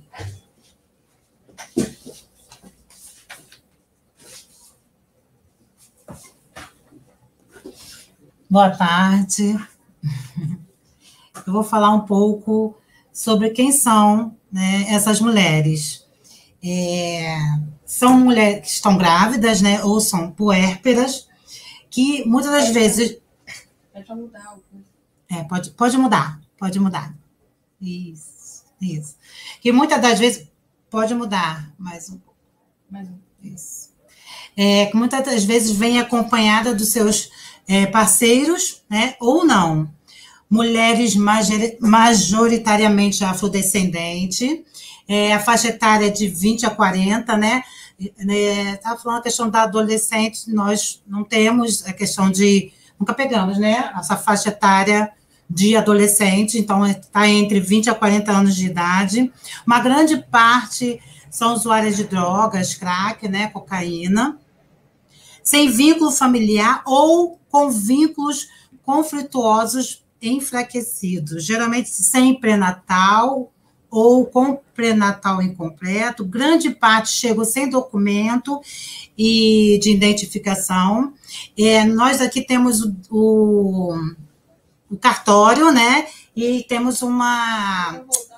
Boa tarde. Eu vou falar um pouco sobre quem são, né, essas mulheres. É, são mulheres que estão grávidas, né, ou são puérperas, que muitas das vezes... Pode mudar. É, pode, pode mudar, pode mudar. Isso, isso. Que muitas das vezes... Pode mudar mais um pouco. Mais um. Isso. É, que muitas das vezes vem acompanhada dos seus é, parceiros, né, ou não. Mulheres majoritariamente afrodescendentes, é, a faixa etária de vinte a quarenta, né? Estava falando a questão da adolescente, nós não temos a questão de... Nunca pegamos, né? Essa faixa etária de adolescente, então está entre vinte a quarenta anos de idade. Uma grande parte são usuárias de drogas, crack, né? Cocaína, sem vínculo familiar ou com vínculos conflituosos enfraquecidos, geralmente sem pré-natal ou com pré-natal incompleto, grande parte chegou sem documento e de identificação. É, nós aqui temos o, o, o cartório, né? E temos uma...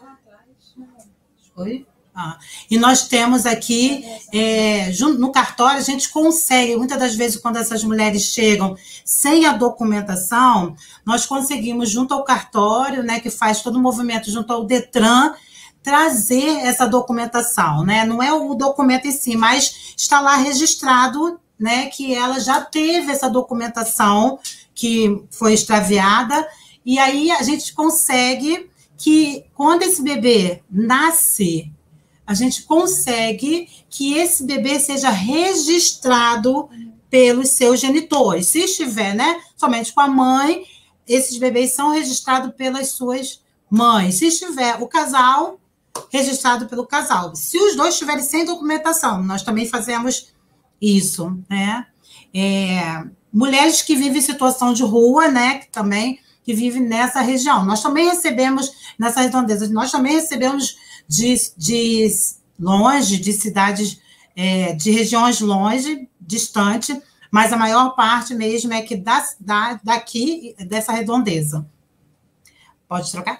Oi? Ah, e nós temos aqui, é, junto, no cartório, a gente consegue, muitas das vezes, quando essas mulheres chegam sem a documentação, nós conseguimos, junto ao cartório, né, que faz todo o movimento junto ao Detran, trazer essa documentação, né? Não é o documento em si, mas está lá registrado, né, que ela já teve essa documentação que foi extraviada, e aí a gente consegue que, quando esse bebê nasce, a gente consegue que esse bebê seja registrado pelos seus genitores. Se estiver, né, somente com a mãe, esses bebês são registrados pelas suas mães. Se estiver o casal, registrado pelo casal. Se os dois estiverem sem documentação, nós também fazemos isso, né? É, mulheres que vivem em situação de rua, né, que também que vivem nessa região. Nós também recebemos, nessa redondeza, nós também recebemos de, de longe, de cidades, é, de regiões longe, distante, mas a maior parte mesmo é que da, da, daqui, dessa redondeza. Pode trocar?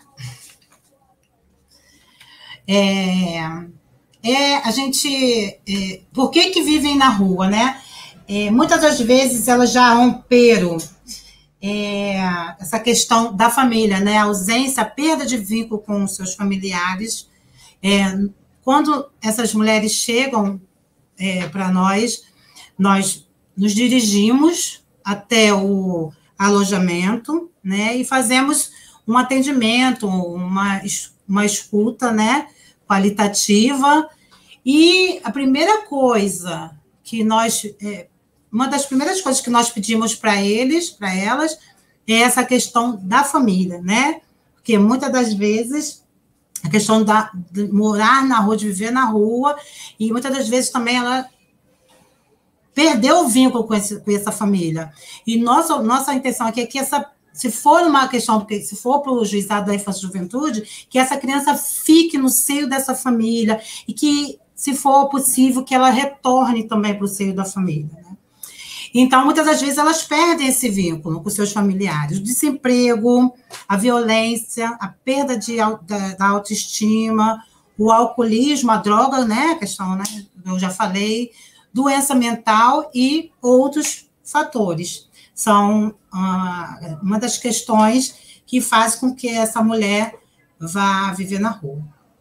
É, é, a gente... É, por que que vivem na rua, né? É, muitas das vezes elas já romperam é, essa questão da família, né? A ausência, a perda de vínculo com os seus familiares. É, quando essas mulheres chegam é, para nós, nós nos dirigimos até o alojamento, né? E fazemos um atendimento, uma, uma escuta, né? Qualitativa. E a primeira coisa que nós... É, uma das primeiras coisas que nós pedimos para eles, para elas, é essa questão da família, né? Porque muitas das vezes a questão da, de morar na rua, de viver na rua, e muitas das vezes também ela perdeu o vínculo com, esse, com essa família. E nossa, nossa intenção aqui é que essa, se for uma questão, porque se for para o juizado da infância e juventude, que essa criança fique no seio dessa família e que, se for possível, que ela retorne também para o seio da família, né? Então, muitas das vezes, elas perdem esse vínculo com seus familiares. O desemprego, a violência, a perda de, da, da autoestima, o alcoolismo, a droga, né? A questão, né? Eu já falei, doença mental e outros fatores. São ah, uma das questões que faz com que essa mulher vá viver na rua.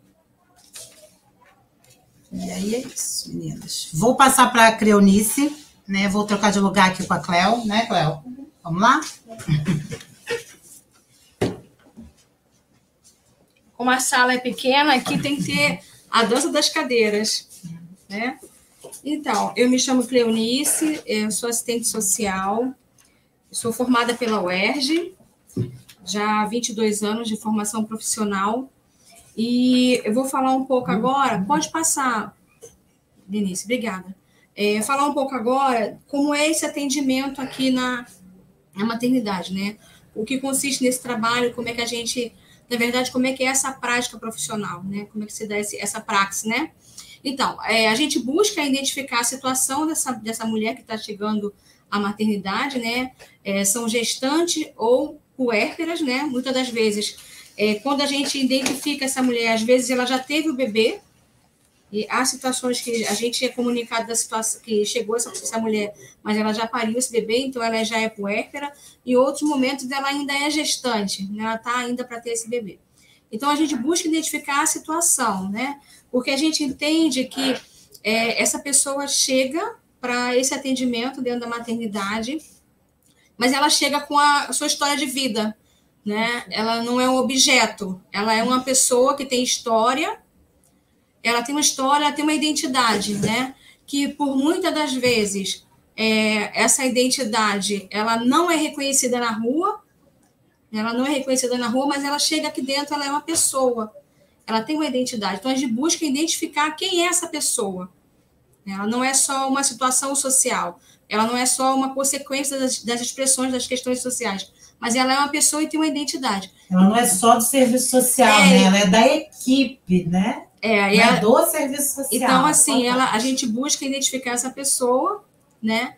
E aí é isso, meninas. Vou passar para a Cleonice. Né, vou trocar de lugar aqui com a Cleo, né, Cleo? Vamos lá? Como a sala é pequena, aqui tem que ter a dança das cadeiras, né? Então, eu me chamo Cleonice, eu sou assistente social, sou formada pela U E R J, já há vinte e dois anos de formação profissional, e eu vou falar um pouco agora, pode passar, Denise, obrigada. É, falar um pouco agora como é esse atendimento aqui na, na maternidade, né? O que consiste nesse trabalho, como é que a gente, na verdade, como é que é essa prática profissional, né? Como é que se dá esse, essa praxe, né? Então, é, a gente busca identificar a situação dessa, dessa mulher que está chegando à maternidade, né? É, são gestantes ou puérperas, né? Muitas das vezes, é, quando a gente identifica essa mulher, às vezes ela já teve o bebê. E há situações que a gente é comunicado da situação que chegou essa, essa mulher, mas ela já pariu esse bebê, então ela já é puérpera, e outros momentos ela ainda é gestante, né? Ela está ainda para ter esse bebê. Então, a gente busca identificar a situação, né? Porque a gente entende que é, essa pessoa chega para esse atendimento dentro da maternidade, mas ela chega com a sua história de vida, né? Ela não é um objeto, ela é uma pessoa que tem história. Ela tem uma história, ela tem uma identidade, né? Que por muitas das vezes é, essa identidade ela não é reconhecida na rua, ela não é reconhecida na rua, mas ela chega aqui dentro, ela é uma pessoa, ela tem uma identidade. Então a gente busca identificar quem é essa pessoa. Ela não é só uma situação social, ela não é só uma consequência das, das expressões das questões sociais, mas ela é uma pessoa e tem uma identidade. Ela não é só do serviço social, é, né? Ela é da equipe, né? É, é ela, do serviço social. Então, assim, ela, a gente busca identificar essa pessoa, né?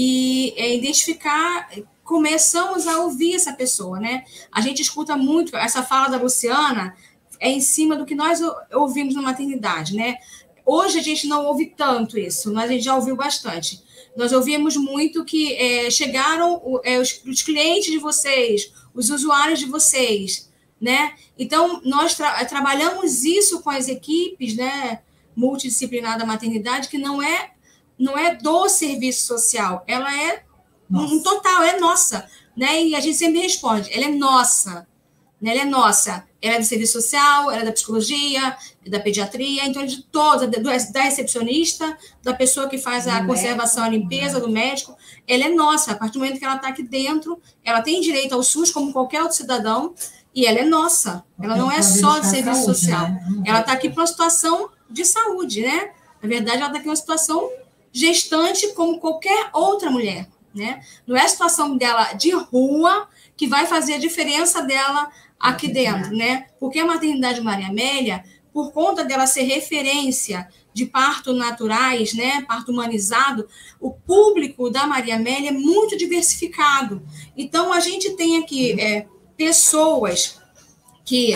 E é, identificar, começamos a ouvir essa pessoa, né? A gente escuta muito, essa fala da Luciana é em cima do que nós ouvimos na maternidade, né? Hoje a gente não ouve tanto isso, mas a gente já ouviu bastante. Nós ouvimos muito que é, chegaram é, os, os clientes de vocês, os usuários de vocês, né? Então, nós tra trabalhamos isso com as equipes, né, multidisciplinar da maternidade, que não é, não é do serviço social, ela é nossa. um total, é nossa, né? E a gente sempre responde, ela é nossa, né? Ela é nossa, ela é do serviço social, ela é da psicologia, da pediatria, então é de toda, da recepcionista, da pessoa que faz a do conservação, médico, a limpeza, né? do médico, ela é nossa, a partir do momento que ela está aqui dentro, ela tem direito ao SUS como qualquer outro cidadão, e ela é nossa, ela não é só de serviço saúde, social, né? Ela está aqui para uma situação de saúde, né? Na verdade, ela está aqui para uma situação gestante como qualquer outra mulher, né? Não é a situação dela de rua que vai fazer a diferença dela aqui dentro, né? Porque a maternidade Maria Amélia, por conta dela ser referência de parto naturais, né, parto humanizado, o público da Maria Amélia é muito diversificado. Então, a gente tem aqui é, pessoas que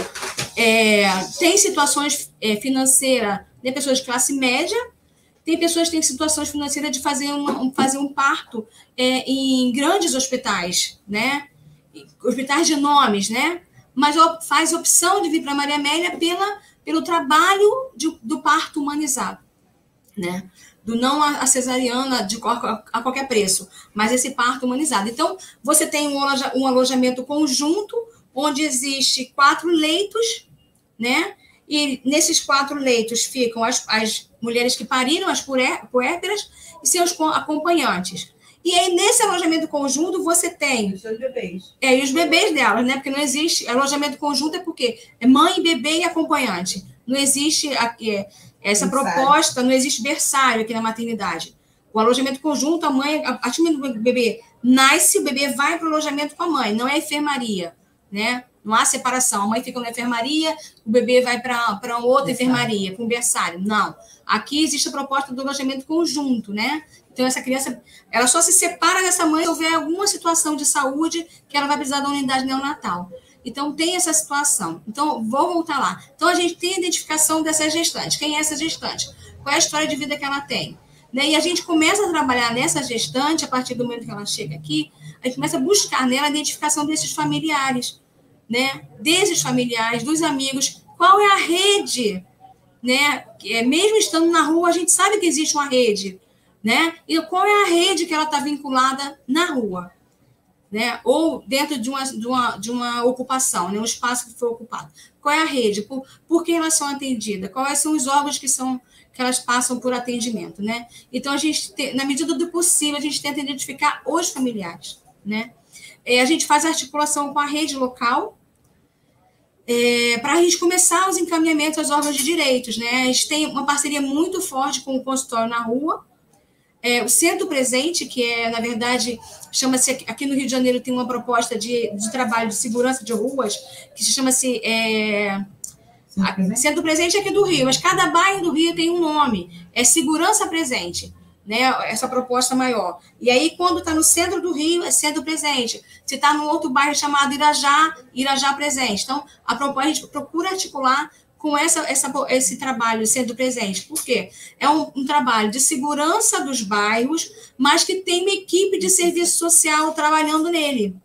é, têm situações é, financeiras, tem pessoas de classe média, tem pessoas que têm situações financeiras de fazer, uma, fazer um parto é, em grandes hospitais, né, hospitais de nomes, né, mas faz opção de vir para Maria Amélia pela, pelo trabalho de, do parto humanizado, né? Do não a cesariana de, a qualquer preço, mas esse parto humanizado. Então, você tem um, aloja, um alojamento conjunto, onde existe quatro leitos, né? E nesses quatro leitos ficam as, as mulheres que pariram, as puérperas, e seus acompanhantes. E aí, nesse alojamento conjunto, você tem... Os seus bebês. É, e os bebês delas, né? Porque não existe... Alojamento conjunto é porque é mãe, bebê e acompanhante. Não existe aqui, essa berçário. Proposta, não existe berçário aqui na maternidade. O alojamento conjunto, a mãe... A partir do momento que o bebê nasce, o bebê vai para o alojamento com a mãe. Não é enfermaria, né? Não há separação. A mãe fica na enfermaria, o bebê vai para outra berçário. Enfermaria, com berçário. Não. Aqui existe a proposta do alojamento conjunto, né? Então, essa criança, ela só se separa dessa mãe se houver alguma situação de saúde que ela vai precisar da unidade neonatal. Então, tem essa situação. Então, vou voltar lá. Então, a gente tem a identificação dessa gestante. Quem é essa gestante? Qual é a história de vida que ela tem? Né? E a gente começa a trabalhar nessa gestante, a partir do momento que ela chega aqui, a gente começa a buscar nela a identificação desses familiares, né? Desses familiares, dos amigos. Qual é a rede? Né? Mesmo estando na rua, a gente sabe que existe uma rede. Né? E qual é a rede que ela está vinculada na rua, né? Ou dentro de uma, de uma, de uma ocupação, né? Um espaço que foi ocupado. Qual é a rede? Por, por que elas são atendidas? Quais são os órgãos que, são, que elas passam por atendimento? Né? Então, a gente, tem, na medida do possível, a gente tenta identificar os familiares. Né? É, a gente faz a articulação com a rede local, É, para a gente começar os encaminhamentos aos órgãos de direitos. Né? A gente tem uma parceria muito forte com o consultório na rua, é, o Centro Presente, que é, na verdade, chama-se, aqui no Rio de Janeiro tem uma proposta de, de trabalho de segurança de ruas, que se chama-se é, Centro Presente? Centro Presente aqui do Rio, mas cada bairro do Rio tem um nome, é Segurança Presente, né? Essa proposta maior. E aí, quando está no centro do Rio, é Centro Presente. Se está num outro bairro chamado Irajá, Irajá Presente. Então, a, proposta, a gente procura articular com essa, essa, esse trabalho Centro Presente. Por quê? É um, um trabalho de segurança dos bairros, mas que tem uma equipe de serviço social trabalhando nele,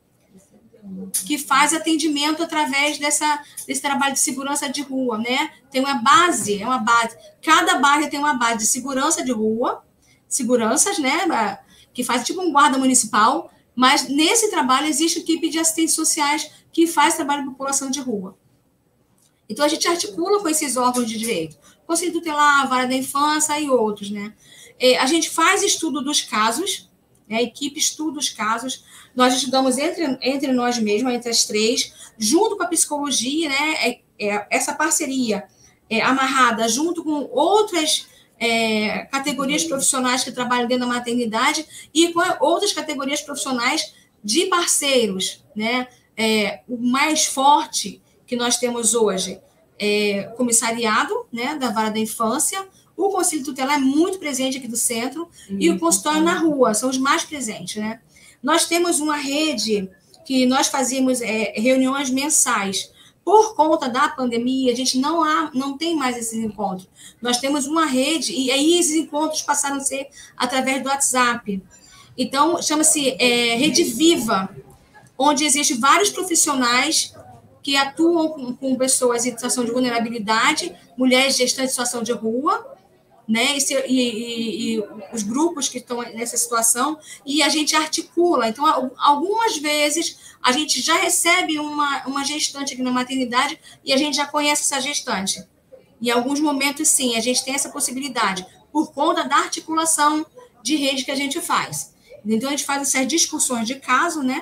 que faz atendimento através dessa, desse trabalho de segurança de rua, né? Tem uma base, é uma base. Cada bairro tem uma base de segurança de rua, seguranças, né? Que faz tipo um guarda municipal, mas nesse trabalho existe equipe de assistentes sociais que faz trabalho de população de rua. Então, a gente articula com esses órgãos de direito, Conselho Tutelar, Vara da Infância e outros, né? É, a gente faz estudo dos casos, né? A equipe estuda os casos, nós estudamos entre, entre nós mesmos, entre as três, junto com a psicologia, né? É, é, essa parceria é, amarrada junto com outras é, categorias profissionais que trabalham dentro da maternidade e com outras categorias profissionais de parceiros, né? É, o mais forte que nós temos hoje é comissariado, né, da Vara da Infância, o Conselho Tutelar é muito presente aqui do centro, uhum. E o consultório na rua, são os mais presentes, né? Nós temos uma rede que nós fazíamos é, reuniões mensais. Por conta da pandemia, a gente não, há, não tem mais esses encontros. Nós temos uma rede, e aí esses encontros passaram a ser através do WhatsApp. Então, chama-se é, Rede Viva, onde existem vários profissionais que atuam com, com pessoas em situação de vulnerabilidade, mulheres gestantes em situação de rua, né, e, e, e os grupos que estão nessa situação, e a gente articula. Então, algumas vezes, a gente já recebe uma, uma gestante aqui na maternidade e a gente já conhece essa gestante. Em alguns momentos, sim, a gente tem essa possibilidade, por conta da articulação de rede que a gente faz. Então, a gente faz essas discussões de caso, né,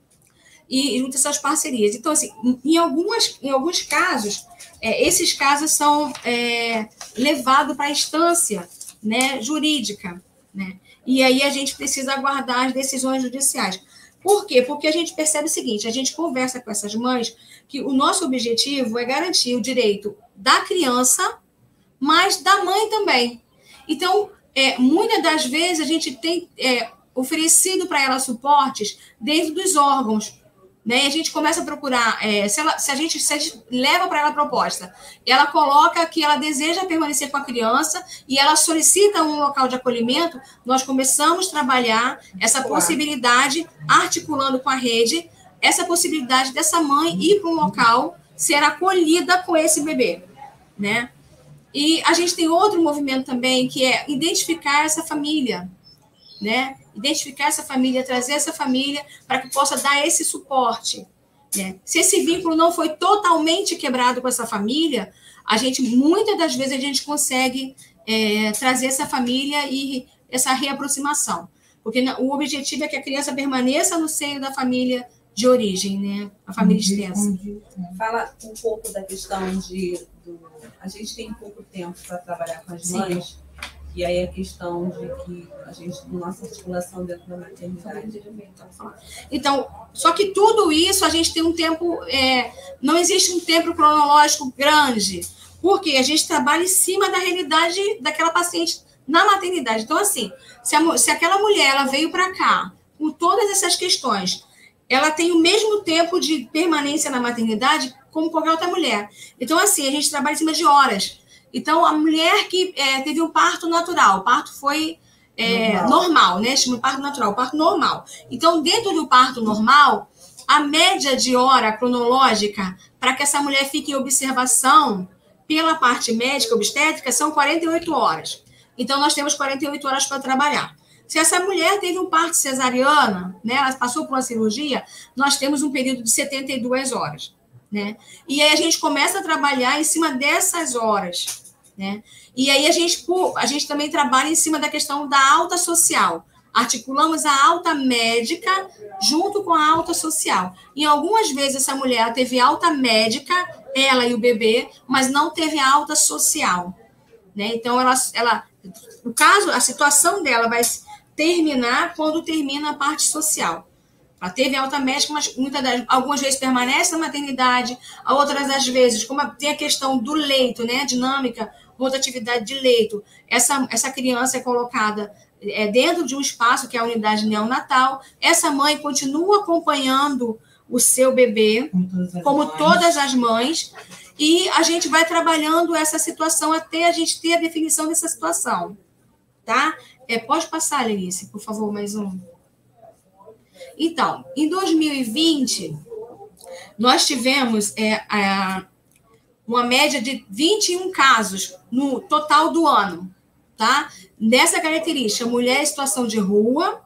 e junto essas parcerias. Então, assim, em, algumas, em alguns casos, é, esses casos são é, levados para a instância, né, jurídica, né? E aí a gente precisa aguardar as decisões judiciais. Por quê? Porque a gente percebe o seguinte, a gente conversa com essas mães que o nosso objetivo é garantir o direito da criança, mas da mãe também. Então, é, muitas das vezes a gente tem é, oferecido para ela suportes dentro dos órgãos, né? E a gente começa a procurar, é, se, ela, se, a gente, se a gente leva para ela a proposta, ela coloca que ela deseja permanecer com a criança e ela solicita um local de acolhimento, nós começamos a trabalhar essa possibilidade, articulando com a rede, essa possibilidade dessa mãe ir para um local, ser acolhida com esse bebê, né? E a gente tem outro movimento também, que é identificar essa família, né? Identificar essa família, trazer essa família para que possa dar esse suporte, né? Se esse vínculo não foi totalmente quebrado com essa família, a gente, muitas das vezes, a gente consegue é, trazer essa família e essa reaproximação. Porque o objetivo é que a criança permaneça no seio da família de origem, né? A família extensa. Fala um pouco da questão de... Do, a gente tem pouco tempo para trabalhar com as mães. Sim. E aí a questão de que a gente, nossa articulação dentro da maternidade. Então, só que tudo isso a gente tem um tempo, é, não existe um tempo cronológico grande, porque a gente trabalha em cima da realidade daquela paciente na maternidade. Então, assim, se, a, se aquela mulher ela veio para cá com todas essas questões, ela tem o mesmo tempo de permanência na maternidade como qualquer outra mulher. Então, assim, a gente trabalha em cima de horas. Então, a mulher que é, teve um parto natural, o parto foi é, normal. normal, né? Chama parto natural, parto normal. Então, dentro do parto normal, a média de hora cronológica para que essa mulher fique em observação pela parte médica obstétrica são quarenta e oito horas. Então, nós temos quarenta e oito horas para trabalhar. Se essa mulher teve um parto cesariana, né, ela passou por uma cirurgia, nós temos um período de setenta e duas horas. Né? E aí a gente começa a trabalhar em cima dessas horas. Né? E aí a gente, a gente também trabalha em cima da questão da alta social. Articulamos a alta médica junto com a alta social. E algumas vezes essa mulher teve alta médica, ela e o bebê, mas não teve alta social. Né? Então, ela, ela, o caso, a situação dela vai terminar quando termina a parte social. Ela teve alta médica, mas muitas das, algumas vezes permanece na maternidade, outras das vezes, como tem a questão do leito, né, a dinâmica, rotatividade de leito, essa, essa criança é colocada é, dentro de um espaço que é a unidade neonatal, essa mãe continua acompanhando o seu bebê, como todas as mães, e a gente vai trabalhando essa situação até a gente ter a definição dessa situação, tá? É, pode passar, Lenice, por favor, mais um. Então, em dois mil e vinte, nós tivemos é, a, uma média de vinte e um casos no total do ano, tá? Nessa característica, mulher em situação de rua,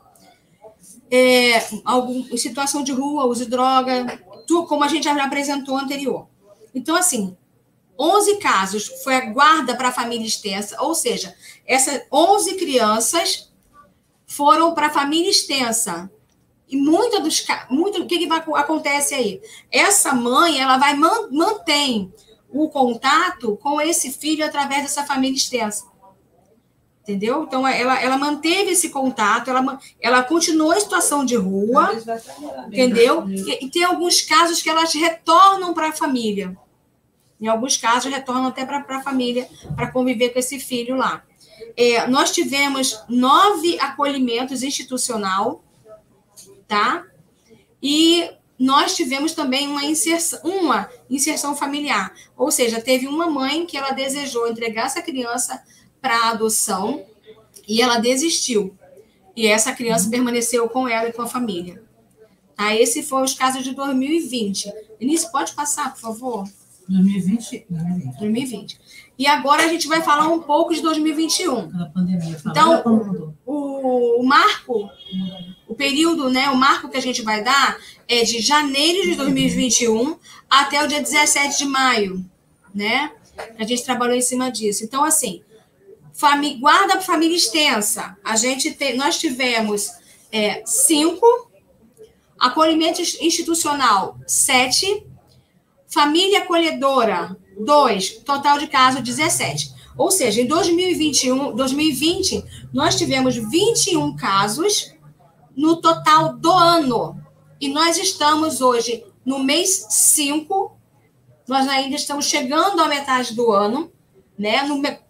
é, algum, em situação de rua, uso de droga, tudo, como a gente já apresentou anterior. Então, assim, onze casos foi a guarda para a família extensa, ou seja, essas onze crianças foram para a família extensa. E muito dos muito o que, que vai, acontece aí? Essa mãe, ela vai man, mantém o contato com esse filho através dessa família extensa. Entendeu? Então, ela, ela manteve esse contato, ela, ela continuou em situação de rua, entendeu? E, e tem alguns casos que elas retornam para a família. Em alguns casos, retornam até para a família, para conviver com esse filho lá. É, nós tivemos nove acolhimentos institucional, tá? E nós tivemos também uma inserção, uma inserção familiar. Ou seja, teve uma mãe que ela desejou entregar essa criança para adoção e ela desistiu. E essa criança uhum. permaneceu com ela e com a família. Tá? Esse foi os casos de dois mil e vinte. Início, pode passar, por favor? dois mil e vinte. dois mil e vinte. E agora a gente vai falar um pouco de dois mil e vinte e um. A pandemia. Então, o, o marco, o período, né, o marco que a gente vai dar é de janeiro de dois mil e vinte e um até o dia dezessete de maio, né? A gente trabalhou em cima disso. Então, assim, fami- guarda para família extensa. A gente te, nós tivemos é, cinco, acolhimento institucional, sete, família acolhedora, dois, total de casos, dezessete. Ou seja, em dois mil e vinte e um, dois mil e vinte, nós tivemos vinte e um casos no total do ano. E nós estamos hoje no mês cinco, nós ainda estamos chegando à metade do ano, né? No,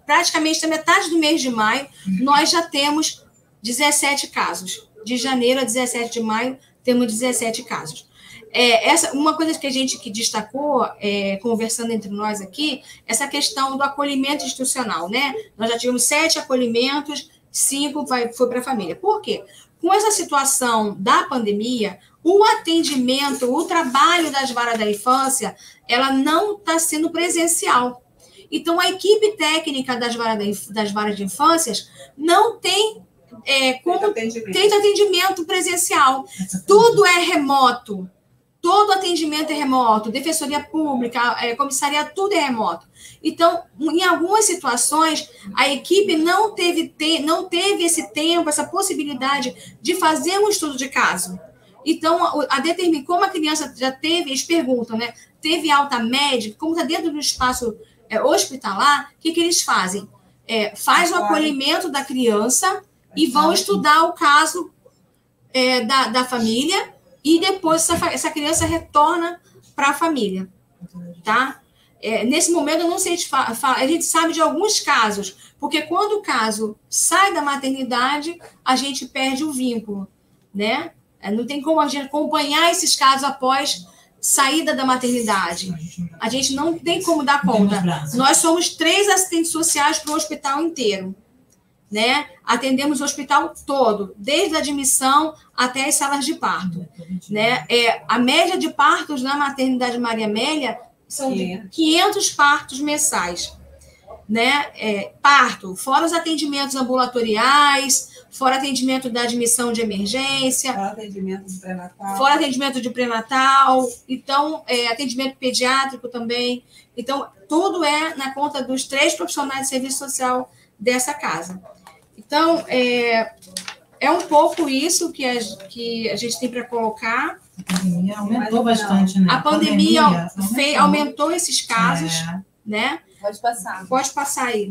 praticamente na metade do mês de maio, nós já temos dezessete casos. De janeiro a dezessete de maio, temos dezessete casos. É, essa, uma coisa que a gente que destacou, é, conversando entre nós aqui, essa questão do acolhimento institucional, né? Nós já tivemos sete acolhimentos, cinco vai, foi para a família. Por quê? Com essa situação da pandemia, o atendimento, o trabalho das varas da infância, ela não está sendo presencial. Então, a equipe técnica das varas, das varas de infâncias não tem é, como atendimento. Tem atendimento presencial. Tudo é remoto. Todo atendimento é remoto. Defensoria Pública, é, comissariado, tudo é remoto. Então, em algumas situações, a equipe não teve, te, não teve esse tempo, essa possibilidade de fazer um estudo de caso. Então, a determin... como a criança já teve, eles perguntam, né? Teve alta médica, como está dentro do espaço é, hospitalar, o que, que eles fazem? É, faz o acolhimento da criança e vão estudar o caso é, da, da família e depois essa, essa criança retorna para a família, tá? É, nesse momento, eu não sei, a gente sabe de alguns casos, porque quando o caso sai da maternidade, a gente perde o vínculo, né? Não tem como a gente acompanhar esses casos após saída da maternidade. A gente não tem como dar conta. Nós somos três assistentes sociais para o hospital inteiro, né? Atendemos o hospital todo, desde a admissão até as salas de parto, né? É, a média de partos na maternidade Maria Amélia são de quinhentos partos mensais, né? É, parto, fora os atendimentos ambulatoriais, fora atendimento da admissão de emergência, fora atendimento de pré-natal, fora atendimento de pré-natal, então, é, atendimento pediátrico também. Então, tudo é na conta dos três profissionais de serviço social dessa casa. Então, é, é um pouco isso que a, que a gente tem para colocar. A pandemia aumentou bastante, né? A pandemia, a pandemia fez, aumentou esses casos, é. né? Pode passar. Pode passar aí.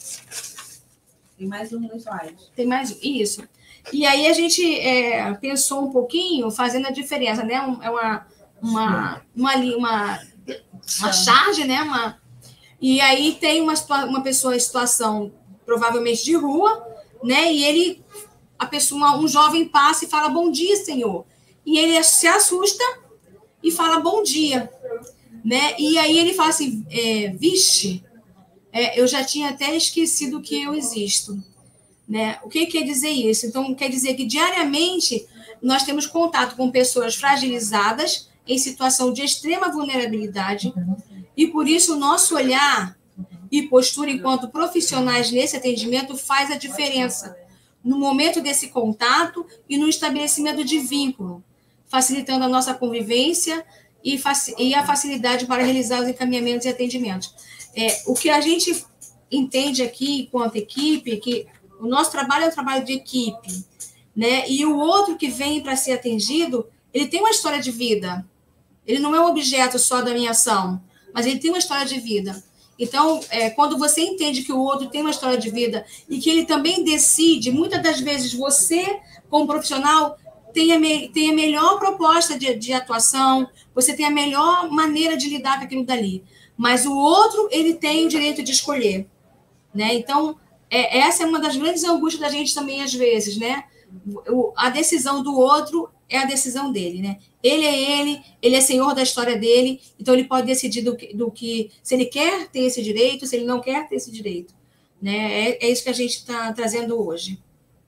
Tem mais um no slide. Tem mais um, isso. E aí a gente é, pensou um pouquinho, fazendo a diferença, né? Um, é uma, uma, uma, uma, uma charge, né? Uma, e aí tem uma, uma pessoa em situação provavelmente de rua, né? E ele, a pessoa, um jovem passa e fala, bom dia, senhor. E ele se assusta e fala, bom dia. Né? E aí ele fala assim, é, vixe, é, eu já tinha até esquecido que eu existo. Né? O que quer dizer isso? Então, quer dizer que diariamente nós temos contato com pessoas fragilizadas, em situação de extrema vulnerabilidade, e por isso o nosso olhar e postura enquanto profissionais nesse atendimento faz a diferença no momento desse contato e no estabelecimento de vínculo, facilitando a nossa convivência e, e a facilidade para realizar os encaminhamentos e atendimentos. É, o que a gente entende aqui, enquanto equipe, que o nosso trabalho é um trabalho de equipe, né? E o outro que vem para ser atendido, ele tem uma história de vida. Ele não é um objeto só da minha ação, mas ele tem uma história de vida. Então, é, quando você entende que o outro tem uma história de vida e que ele também decide, muitas das vezes você, como profissional, tem a, me, tem a melhor proposta de, de atuação, você tem a melhor maneira de lidar com aquilo dali. Mas o outro, ele tem o direito de escolher. Né? Então, é, essa é uma das grandes angústias da gente também, às vezes, né? O, a decisão do outro é a decisão dele, né? Ele é ele, ele é senhor da história dele, então ele pode decidir do que, do que se ele quer ter esse direito, se ele não quer ter esse direito. Né? É, é isso que a gente está trazendo hoje.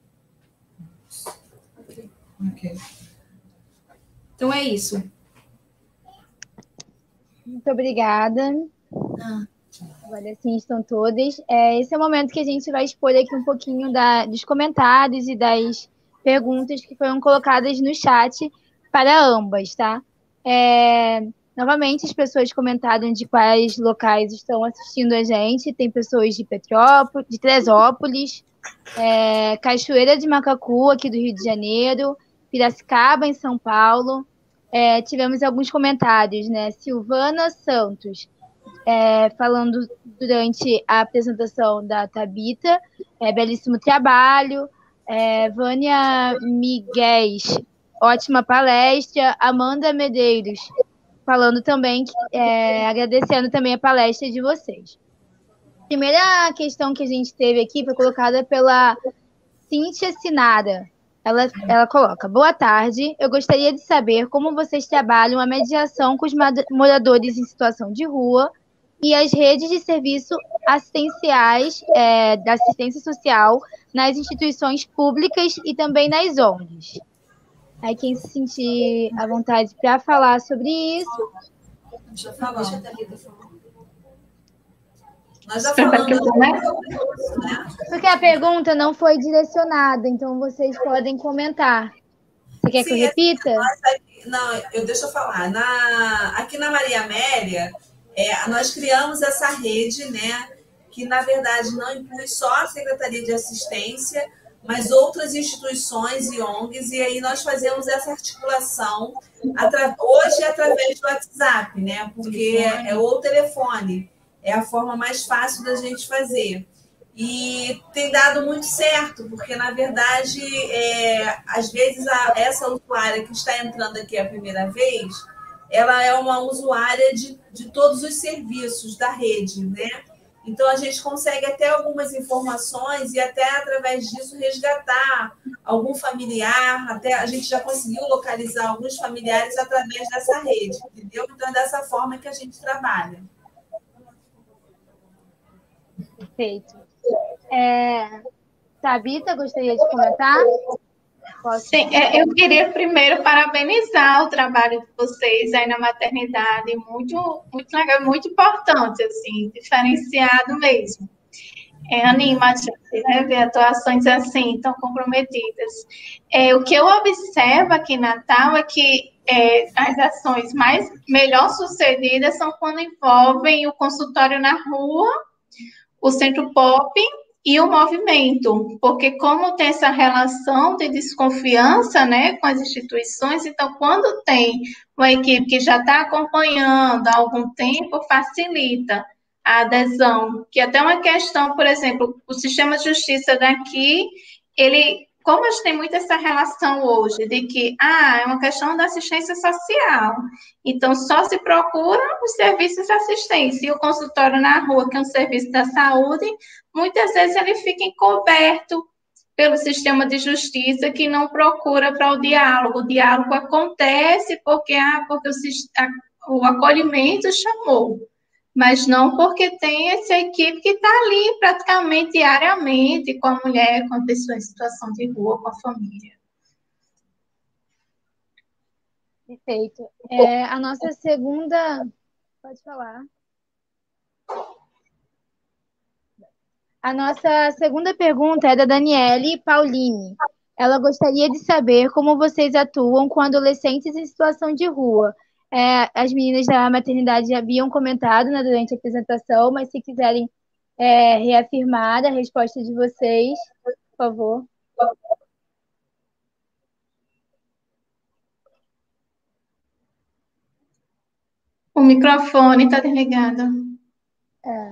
Ok. Então é isso. Muito obrigada. Ah. Agora sim estão todas. É, esse é o momento que a gente vai expor aqui um pouquinho da, dos comentários e das perguntas que foram colocadas no chat para ambas, tá? É, novamente, as pessoas comentaram de quais locais estão assistindo a gente. Tem pessoas de Petrópolis, de Teresópolis, é, Cachoeira de Macacu, aqui do Rio de Janeiro, Piracicaba, em São Paulo. É, tivemos alguns comentários, né? Silvana Santos, é, falando durante a apresentação da Thabita, é, belíssimo trabalho. É, Vânia Miguel, ótima palestra. Amanda Medeiros, falando também, é, agradecendo também a palestra de vocês. primeira questão que a gente teve aqui foi colocada pela Cíntia Sinara. Ela, ela coloca: boa tarde, eu gostaria de saber como vocês trabalham a mediação com os moradores em situação de rua e as redes de serviço assistenciais, é, da assistência social nas instituições públicas e também nas O N Gs. Aí quem se sentir à vontade para falar sobre isso. Deixa eu falar. Deixa a Thalita falar. Nós já falamos, né? Porque a pergunta não foi direcionada, então vocês podem comentar. Você quer Sim, que eu repita? Aqui, não, eu, deixa eu falar. Na, aqui na Maria Amélia, é, nós criamos essa rede, né? Que, na verdade, não inclui só a Secretaria de Assistência, mas outras instituições e O N Gs, e aí nós fazemos essa articulação, atra, hoje através do WhatsApp, né? Porque é, é o telefone. É a forma mais fácil da gente fazer. E tem dado muito certo, porque, na verdade, é, às vezes, a, essa usuária que está entrando aqui a primeira vez, ela é uma usuária de, de todos os serviços da rede, né? Então, a gente consegue até algumas informações e até, através disso, resgatar algum familiar. Até a gente já conseguiu localizar alguns familiares através dessa rede, entendeu? Então, é dessa forma que a gente trabalha. Perfeito. É, Tabita, gostaria de comentar? Posso? Sim, eu queria primeiro parabenizar o trabalho de vocês aí na maternidade, muito, muito legal, muito importante, assim, diferenciado mesmo. É, anima a gente, né, ver atuações assim, tão comprometidas. É, o que eu observo aqui em Natal é que é, as ações mais melhor sucedidas são quando envolvem o consultório na rua, o Centro Pop e o movimento, porque como tem essa relação de desconfiança, né, com as instituições, então quando tem uma equipe que já está acompanhando há algum tempo, facilita a adesão, que até uma questão, por exemplo, o sistema de justiça daqui, ele, como a gente tem muito essa relação hoje, de que, ah, é uma questão da assistência social, então só se procura os serviços de assistência, e o consultório na rua, que é um serviço da saúde, muitas vezes ele fica encoberto pelo sistema de justiça, que não procura para o diálogo. O diálogo acontece porque, ah, porque o, o acolhimento chamou, mas não porque tem essa equipe que está ali praticamente diariamente com a mulher, com a pessoa em situação de rua, com a família. Perfeito. É, a nossa segunda... Pode falar. A nossa segunda pergunta é da Daniele Pauline. Ela gostaria de saber como vocês atuam com adolescentes em situação de rua. É, as meninas da maternidade já haviam comentado, né, durante a apresentação, mas se quiserem é, reafirmar a resposta de vocês, por favor. O microfone está desligado. É.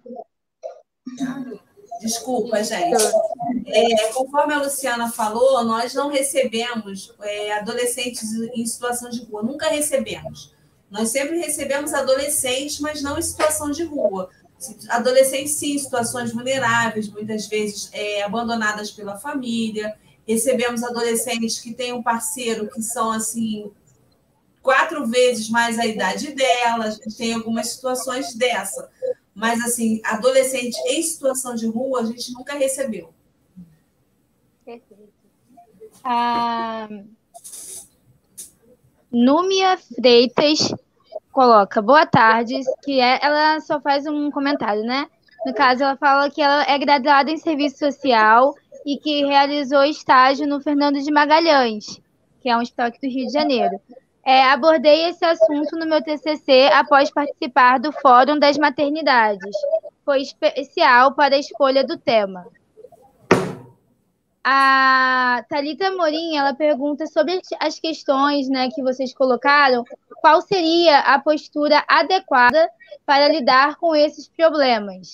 Desculpa, gente. É, conforme a Luciana falou, nós não recebemos é, adolescentes em situação de rua, nunca recebemos. Nós sempre recebemos adolescentes, mas não em situação de rua. Adolescentes, sim, em situações vulneráveis, muitas vezes é, abandonadas pela família. Recebemos adolescentes que têm um parceiro que são, assim, quatro vezes mais a idade delas. Tem algumas situações dessa. Mas, assim, adolescente em situação de rua, a gente nunca recebeu. Perfeito. A Númia Freitas coloca, boa tarde, que é, ela só faz um comentário, né? No caso, ela fala que ela é graduada em serviço social e que realizou estágio no Fernando de Magalhães, que é um hospital aqui do Rio de Janeiro. É, abordei esse assunto no meu T C C após participar do Fórum das Maternidades. Foi especial para a escolha do tema. A Thalita Morim, ela pergunta sobre as questões, né, que vocês colocaram, qual seria a postura adequada para lidar com esses problemas?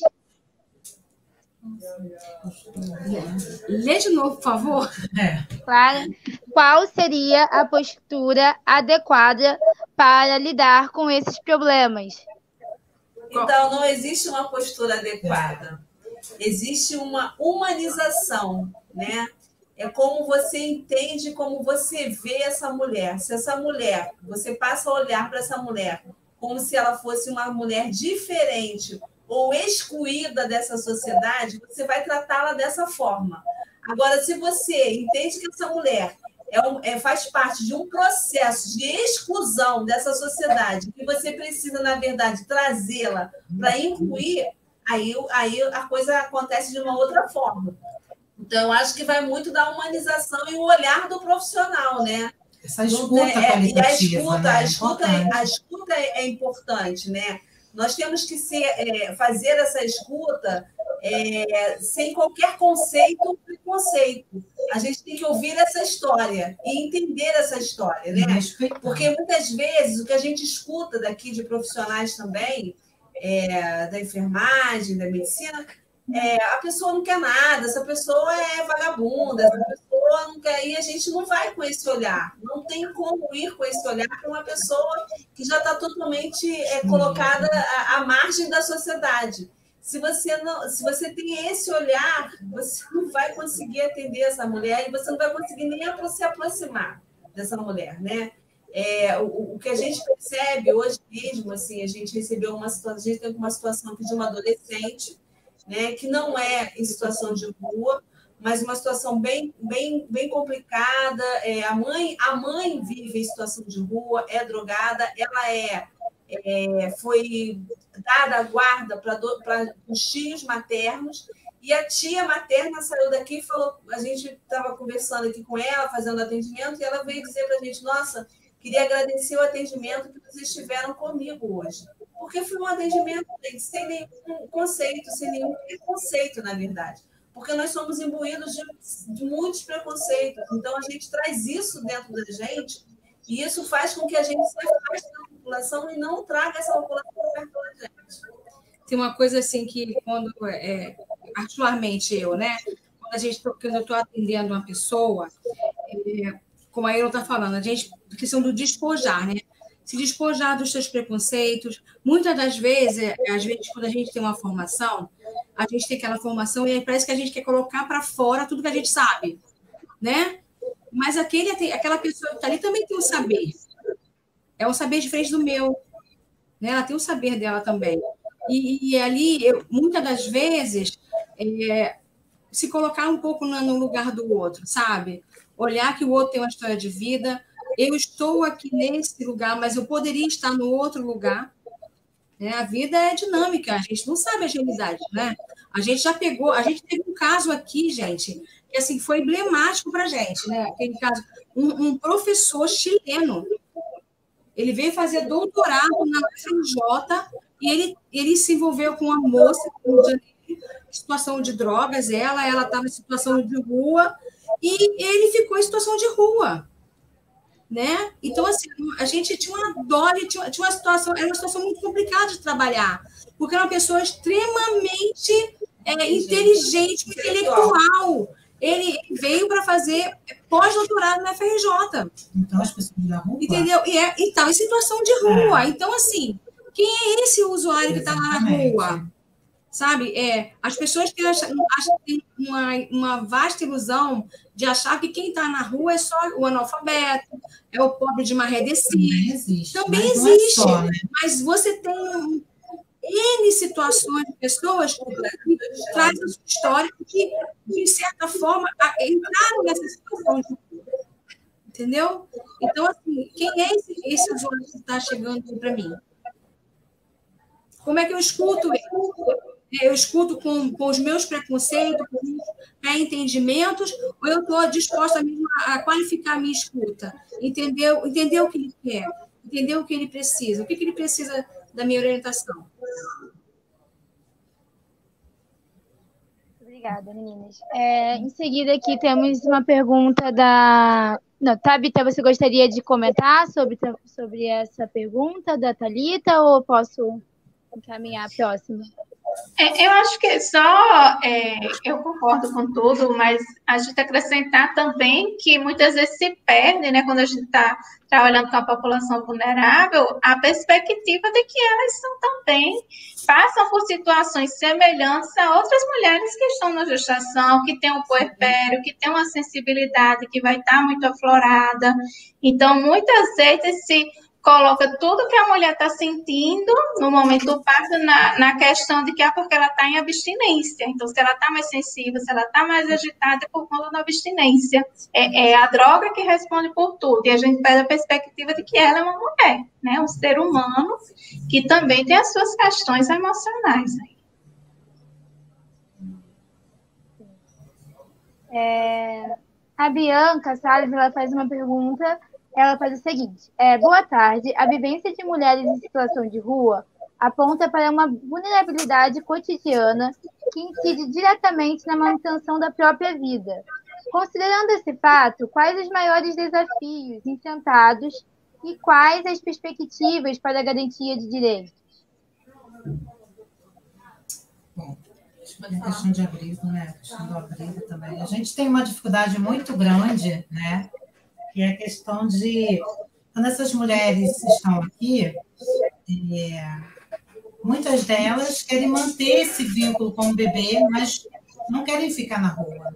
Lê de novo, por favor. É. Claro. Qual seria a postura adequada para lidar com esses problemas? Então, não existe uma postura adequada. Existe uma humanização, né? É como você entende, como você vê essa mulher. Se essa mulher, você passa a olhar para essa mulher como se ela fosse uma mulher diferente ou excluída dessa sociedade, você vai tratá-la dessa forma. Agora, se você entende que essa mulher é um, é, faz parte de um processo de exclusão dessa sociedade, que você precisa, na verdade, trazê-la para incluir, aí, aí a coisa acontece de uma outra forma. Então, eu acho que vai muito da humanização e o olhar do profissional, né? Essa escuta é, qualitativa, a escuta, né? a, escuta é, a escuta é importante, né? Nós temos que ser, é, fazer essa escuta é, sem qualquer conceito ou preconceito. A gente tem que ouvir essa história e entender essa história, né? Porque muitas vezes o que a gente escuta daqui de profissionais também, é, da enfermagem, da medicina, é, a pessoa não quer nada, essa pessoa é vagabunda, essa pessoa não quer, e a gente não vai com esse olhar, não tem como ir com esse olhar para uma pessoa que já está totalmente é, colocada à, à margem da sociedade. Se você, não, se você tem esse olhar, você não vai conseguir atender essa mulher e você não vai conseguir nem se aproximar dessa mulher, né? É, o, o que a gente percebe hoje mesmo, assim, a gente recebeu uma situação, a gente teve uma situação aqui de uma adolescente, né, que não é em situação de rua, mas uma situação bem, bem, bem complicada. É, a, mãe, a mãe vive em situação de rua, é drogada, ela é, é, foi dada a guarda para os tios maternos, e a tia materna saiu daqui e falou, a gente estava conversando aqui com ela, fazendo atendimento, e ela veio dizer para a gente, nossa, queria agradecer o atendimento que vocês tiveram comigo hoje. Porque foi um atendimento sem nenhum conceito, sem nenhum preconceito, na verdade. Porque nós somos imbuídos de, de muitos preconceitos. Então, a gente traz isso dentro da gente e isso faz com que a gente se afaste da população e não traga essa população perto da gente. Tem uma coisa assim que, quando, é, particularmente eu, né? Quando, a gente, quando eu estou atendendo uma pessoa, é, como a Eiro está falando, a gente, a questão do despojar, né? Se despojar dos seus preconceitos. Muitas das vezes, às vezes, quando a gente tem uma formação, a gente tem aquela formação e aí parece que a gente quer colocar para fora tudo que a gente sabe, né? Mas aquele, aquela pessoa que está ali também tem um saber. É um saber diferente do meu, né? Ela tem o saber dela também. E, e ali, eu, muitas das vezes, é, se colocar um pouco no, no lugar do outro, sabe? Olhar que o outro tem uma história de vida. Eu estou aqui nesse lugar, mas eu poderia estar no outro lugar. Né? A vida é dinâmica, a gente não sabe a agilidade, né? A gente já pegou, a gente teve um caso aqui, gente, que assim, foi emblemático para a gente, né? Aquele caso, um, um professor chileno, ele veio fazer doutorado na U F R J e ele, ele se envolveu com uma moça em situação de drogas, ela, ela estava em situação de rua, e ele ficou em situação de rua. Né? Então, assim, a gente tinha uma dó, tinha, tinha uma situação, era uma situação muito complicada de trabalhar, porque era uma pessoa extremamente é, inteligente, intelectual. Ele veio para fazer pós-doutorado na U F R J. Então, as pessoas da rua. Entendeu? E é, estava em situação de rua. É. Então, assim, quem é esse usuário que está lá na rua? Sabe? É, as pessoas têm, têm uma, uma vasta ilusão de achar que quem está na rua é só o analfabeto, é o pobre de maré descida. Também existe. Também mas existe. É só, né? Mas você tem N situações de pessoas que trazem a sua história que, de certa forma, entraram nessa situação. Entendeu? Então, assim, quem é esse, esse usuário que está chegando para mim? Como é que eu escuto ele? Eu escuto com, com os meus preconceitos, com os pré-entendimentos, ou eu estou disposta mesmo a, a qualificar a minha escuta? Entender, entender o que ele quer, entender o que ele precisa, o que, que ele precisa da minha orientação. Obrigada, meninas. É, em seguida, aqui temos uma pergunta da... Não, Tabita, você gostaria de comentar sobre, sobre essa pergunta da Thalita, ou posso encaminhar a próxima? É, eu acho que só, é, eu concordo com tudo, mas a gente acrescentar também que muitas vezes se perde, né, quando a gente está trabalhando com a população vulnerável, a perspectiva de que elas são também, passam por situações semelhantes a outras mulheres que estão na gestação, que têm um puerpério, que têm uma sensibilidade que vai estar muito aflorada. Então, muitas vezes se coloca tudo que a mulher está sentindo no momento do parto na, na questão de que é porque ela está em abstinência. Então, se ela está mais sensível, se ela está mais agitada, é por conta da abstinência. É, é a droga que responde por tudo. E a gente perde a perspectiva de que ela é uma mulher, né? Um ser humano que também tem as suas questões emocionais. É, a Bianca Salles, ela faz uma pergunta. Ela faz o seguinte: é, boa tarde. A vivência de mulheres em situação de rua aponta para uma vulnerabilidade cotidiana que incide diretamente na manutenção da própria vida. Considerando esse fato, quais os maiores desafios enfrentados e quais as perspectivas para a garantia de direitos? Bom, a questão de abrigo, né? A questão do abrigo também. A gente tem uma dificuldade muito grande, né? Que é a questão de, quando essas mulheres estão aqui, é, muitas delas querem manter esse vínculo com o bebê, mas não querem ficar na rua.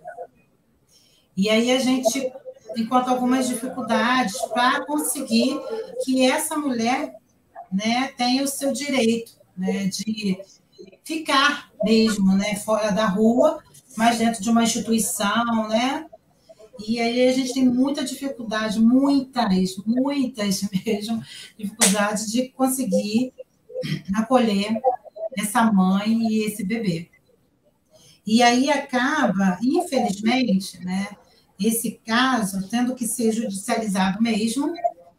E aí a gente encontra algumas dificuldades para conseguir que essa mulher, né, tenha o seu direito, né, de ficar mesmo, né, fora da rua, mas dentro de uma instituição, né? E aí a gente tem muita dificuldade, muitas, muitas mesmo, dificuldades de conseguir acolher essa mãe e esse bebê. E aí acaba, infelizmente, né, esse caso tendo que ser judicializado mesmo,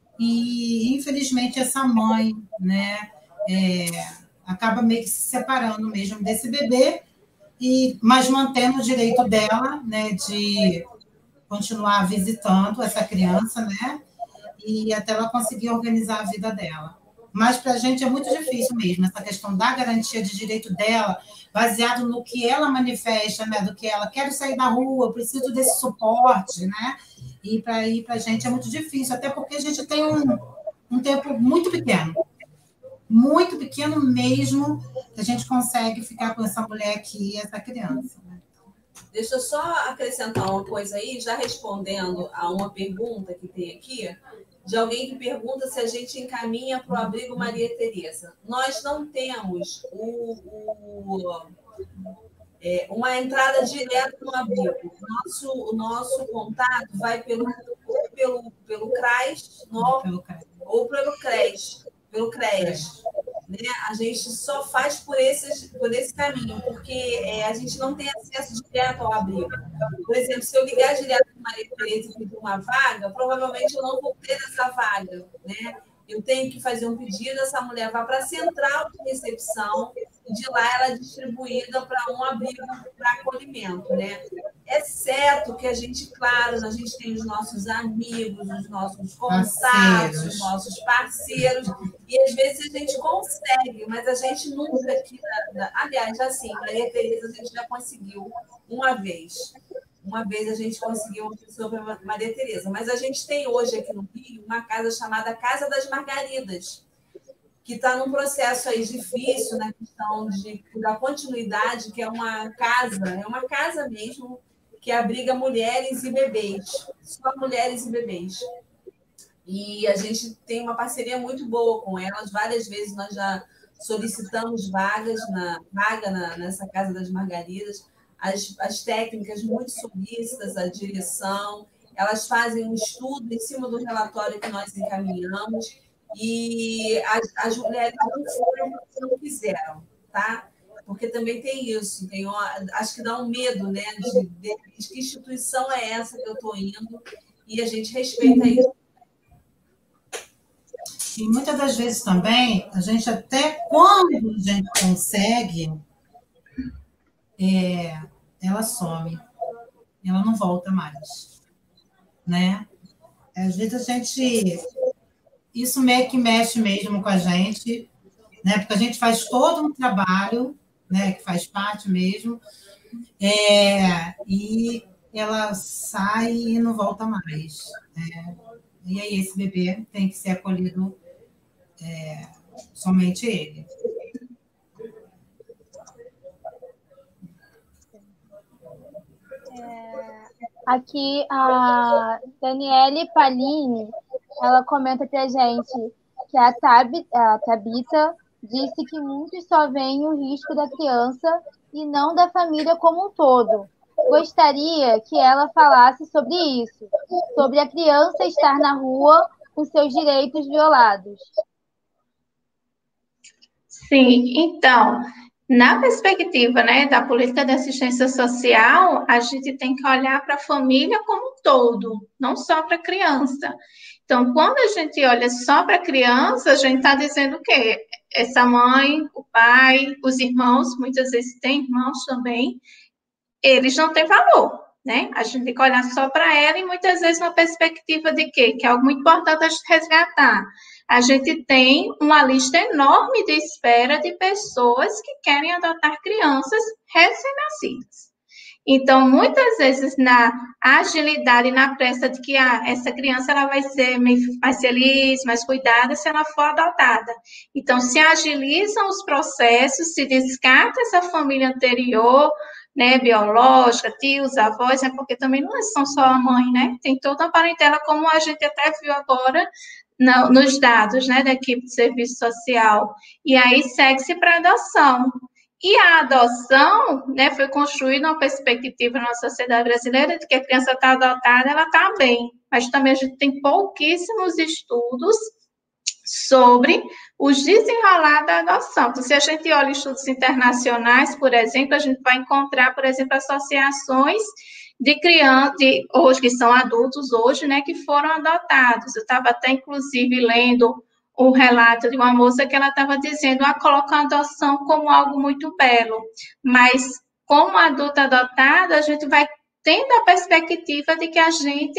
e infelizmente essa mãe, né, é, acaba meio que se separando mesmo desse bebê, e, mas mantendo o direito dela, né, de continuar visitando essa criança, né? E até ela conseguir organizar a vida dela. Mas para a gente é muito difícil mesmo, essa questão da garantia de direito dela, baseado no que ela manifesta, né? Do que ela quer sair da rua, preciso desse suporte, né? E para ir para a gente é muito difícil, até porque a gente tem um, um tempo muito pequeno, muito pequeno mesmo, que a gente consegue ficar com essa mulher aqui e essa criança, né? Deixa eu só acrescentar uma coisa aí, já respondendo a uma pergunta que tem aqui, de alguém que pergunta se a gente encaminha para o abrigo Maria Tereza. Nós não temos o, o, é, uma entrada direta no abrigo. O nosso, o nosso contato vai pelo, ou pelo, pelo CRAS no, ou pelo CRES, pelo CREAS. Né? A gente só faz por, esses, por esse caminho, porque é, a gente não tem acesso direto ao abrigo. Por exemplo, se eu ligar direto para Maria Tereza e pedir uma vaga, provavelmente eu não vou ter essa vaga, né? Eu tenho que fazer um pedido, essa mulher vai para a central de recepção e de lá ela é distribuída para um abrigo para acolhimento, né? Exceto que a gente, claro, a gente tem os nossos amigos, os nossos contatos, parceiros. Os nossos parceiros, e às vezes a gente consegue, mas a gente nunca aqui, aliás, assim, Maria Tereza a gente já conseguiu uma vez. Uma vez a gente conseguiu uma pessoa para Maria Tereza, mas a gente tem hoje aqui no Rio uma casa chamada Casa das Margaridas, que está num processo aí difícil na questão de, da continuidade, que é uma casa, é uma casa mesmo, que abriga mulheres e bebês, só mulheres e bebês. E a gente tem uma parceria muito boa com elas, várias vezes nós já solicitamos vagas na, vaga na, nessa Casa das Margaridas, as, as técnicas muito solícitas, a direção, elas fazem um estudo em cima do relatório que nós encaminhamos, e as, as mulheres não foram porque não quiseram, tá? Porque também tem isso, tem uma, acho que dá um medo, né, de, de, de que instituição é essa que eu estou indo, e a gente respeita isso. E muitas das vezes também, a gente até quando a gente consegue, é, ela some, ela não volta mais, né? Às vezes a gente, isso meio que mexe mesmo com a gente, né? Porque a gente faz todo um trabalho, né, que faz parte mesmo, é, e ela sai e não volta mais. Né? E aí esse bebê tem que ser acolhido, é, somente ele. É, aqui a Daniele Palini, ela comenta pra gente que a, Tab, a Tabita disse que muitos só veem o risco da criança e não da família como um todo. Gostaria que ela falasse sobre isso, sobre a criança estar na rua com seus direitos violados. Sim, então, na perspectiva, né, da política de assistência social, a gente tem que olhar para a família como um todo, não só para a criança. Então, quando a gente olha só para a criança, a gente está dizendo o quê? Essa mãe, o pai, os irmãos, muitas vezes tem irmãos também, eles não têm valor, né? A gente tem que olhar só para ela e muitas vezes uma perspectiva de quê? Que é algo muito importante a gente resgatar. A gente tem uma lista enorme de espera de pessoas que querem adotar crianças recém-nascidas. Então, muitas vezes, na agilidade, na pressa de que ah, essa criança ela vai ser mais feliz, mais cuidada se ela for adotada. Então, se agilizam os processos, se descarta essa família anterior, né, biológica, tios, avós, né, porque também não são só a mãe, né? Tem toda a parentela, como a gente até viu agora no, nos dados, né, da equipe de serviço social. E aí segue-se para adoção. E a adoção, né, foi construída uma perspectiva na sociedade brasileira de que a criança está adotada, ela está bem. Mas também a gente tem pouquíssimos estudos sobre os desenrolar da adoção. Então, se a gente olha estudos internacionais, por exemplo, a gente vai encontrar, por exemplo, associações de crianças, de, hoje, que são adultos hoje, né, que foram adotados. Eu estava até, inclusive, lendo um relato de uma moça que ela estava dizendo, ah, coloca a adoção como algo muito belo, mas como adulta adotada, a gente vai tendo a perspectiva de que a gente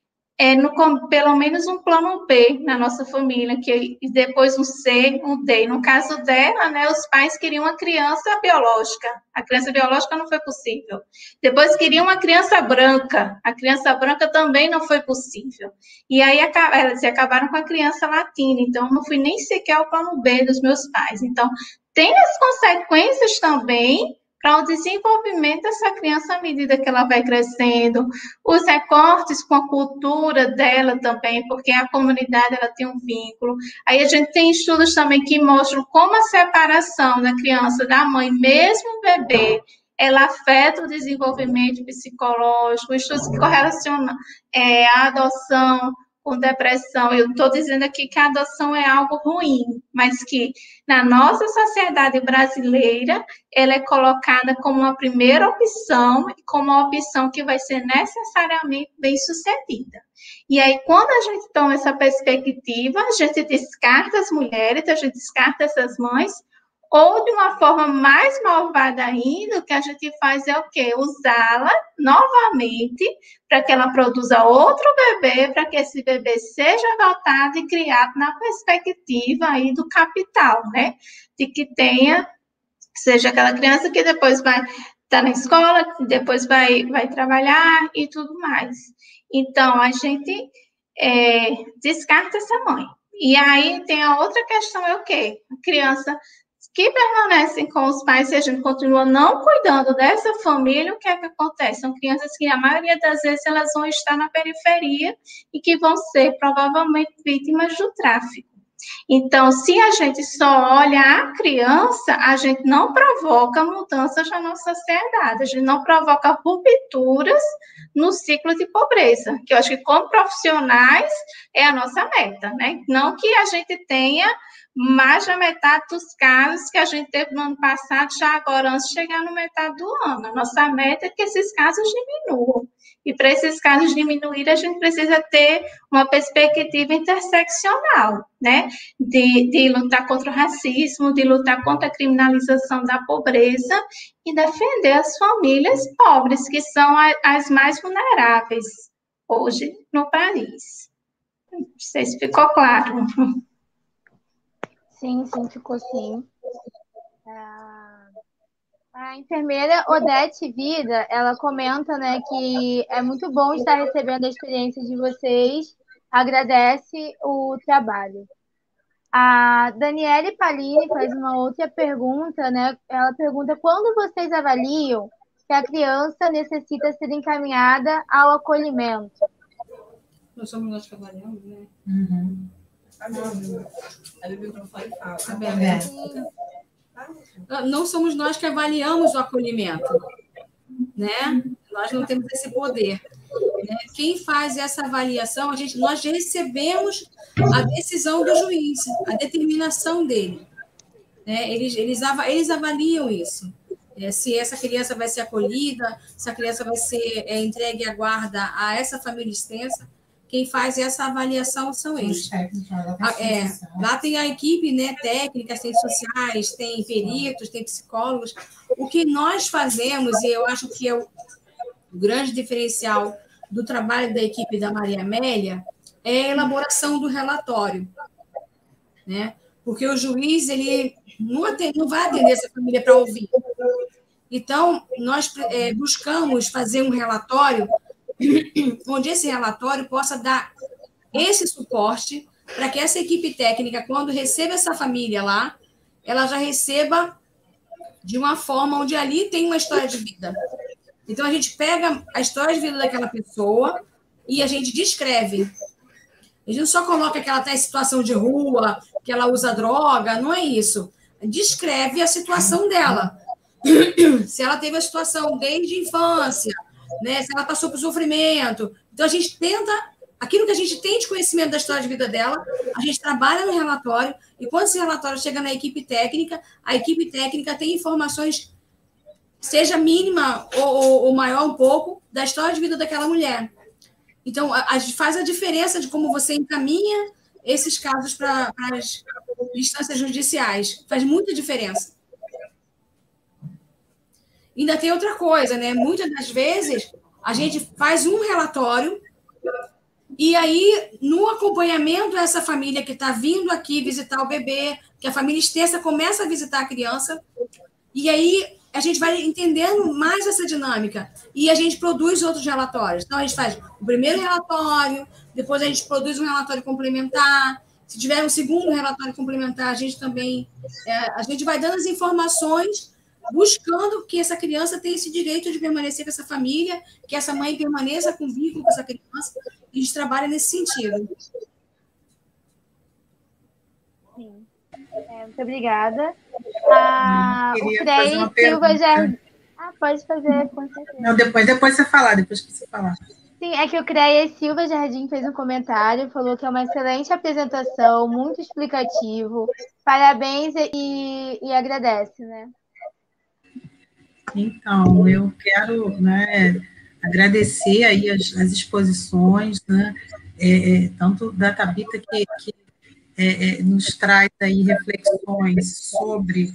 é no, pelo menos um plano B na nossa família, que e depois um C, um D. No caso dela, né, os pais queriam uma criança biológica. A criança biológica não foi possível. Depois queriam uma criança branca. A criança branca também não foi possível. E aí elas acabaram com a criança latina. Então, não fui nem sequer o plano B dos meus pais. Então, tem as consequências também para o desenvolvimento dessa criança à medida que ela vai crescendo, os recortes com a cultura dela também, porque a comunidade ela tem um vínculo. Aí a gente tem estudos também que mostram como a separação da criança da mãe, mesmo bebê, ela afeta o desenvolvimento psicológico, estudos que correlacionam é, a adoção com depressão. Eu não estou dizendo aqui que a adoção é algo ruim, mas que na nossa sociedade brasileira, ela é colocada como uma primeira opção e como uma opção que vai ser necessariamente bem-sucedida. E aí, quando a gente toma essa perspectiva, a gente descarta as mulheres, a gente descarta essas mães, ou de uma forma mais malvada ainda, o que a gente faz é o quê? Usá-la novamente para que ela produza outro bebê, para que esse bebê seja adotado e criado na perspectiva aí do capital, né? De que tenha, seja aquela criança que depois vai estar na escola, que depois vai, vai trabalhar e tudo mais. Então, a gente é, descarta essa mãe. E aí tem a outra questão, é o quê? A criança que permanecem com os pais, se a gente continua não cuidando dessa família, o que é que acontece? São crianças que, a maioria das vezes, elas vão estar na periferia e que vão ser, provavelmente, vítimas do tráfico. Então, se a gente só olha a criança, a gente não provoca mudanças na nossa sociedade, a gente não provoca rupturas no ciclo de pobreza, que eu acho que, como profissionais, é a nossa meta, né? Não que a gente tenha mais da metade dos casos que a gente teve no ano passado, já agora, antes de chegar no metade do ano. A nossa meta é que esses casos diminuam. E para esses casos diminuir, a gente precisa ter uma perspectiva interseccional, né? De, de lutar contra o racismo, de lutar contra a criminalização da pobreza e defender as famílias pobres, que são a, as mais vulneráveis hoje no país. Não sei se ficou claro. Sim, sim, ficou sim. Ah, A enfermeira Odete Vida, ela comenta, né, que é muito bom estar recebendo a experiência de vocês, agradece o trabalho. A Daniele Palini faz uma outra pergunta, né? Ela pergunta quando vocês avaliam que a criança necessita ser encaminhada ao acolhimento. Nós somos nós que avaliamos, né? Uhum. Aí o microfone fala. Tá bem, né? Não somos nós que avaliamos o acolhimento, né? Nós não temos esse poder. Né? Quem faz essa avaliação, a gente, nós recebemos a decisão do juiz, a determinação dele. Né? Eles, eles, eles avaliam isso. É, se essa criança vai ser acolhida, se a criança vai ser é, entregue à guarda a essa família extensa, quem faz essa avaliação são eles. É, lá tem a equipe, né, técnica, tem sociais, tem peritos, tem psicólogos. O que nós fazemos, e eu acho que é o grande diferencial do trabalho da equipe da Maria Amélia, é a elaboração do relatório. Né? Porque o juiz ele não, atende, não vai atender essa família para ouvir. Então, nós é, buscamos fazer um relatório onde esse relatório possa dar esse suporte para que essa equipe técnica, quando receba essa família lá, ela já receba de uma forma onde ali tem uma história de vida. Então, a gente pega a história de vida daquela pessoa e a gente descreve. A gente não só coloca que ela está em situação de rua, que ela usa droga, não é isso. Descreve a situação dela. Se ela teve a situação desde a infância, né? Se ela passou por sofrimento. Então, a gente tenta, aquilo que a gente tem de conhecimento da história de vida dela, a gente trabalha no relatório, e quando esse relatório chega na equipe técnica, a equipe técnica tem informações, seja mínima ou, ou, ou maior um pouco, da história de vida daquela mulher. Então, a, a gente faz a diferença de como você encaminha esses casos para as instâncias judiciais. Faz muita diferença. Ainda tem outra coisa, né? Muitas das vezes, a gente faz um relatório e aí, no acompanhamento dessa família que está vindo aqui visitar o bebê, que a família extensa começa a visitar a criança, e aí a gente vai entendendo mais essa dinâmica e a gente produz outros relatórios. Então, a gente faz o primeiro relatório, depois a gente produz um relatório complementar. Se tiver um segundo relatório complementar, a gente também... É, a gente vai dando as informações buscando que essa criança tenha esse direito de permanecer com essa família, que essa mãe permaneça com vínculo com essa criança, e a gente trabalha nesse sentido. Sim. É, muito obrigada. Ah, o Frei Silva Jardim... Ah, pode fazer, com certeza. Não, depois, depois você falar, depois que você falar. Sim, é que o Creia Silva Jardim fez um comentário, falou que é uma excelente apresentação, muito explicativo, parabéns e, e agradece, né? Então, eu quero, né, agradecer aí as, as exposições, né, é, é, tanto da Tabita, que, que é, é, nos traz aí reflexões sobre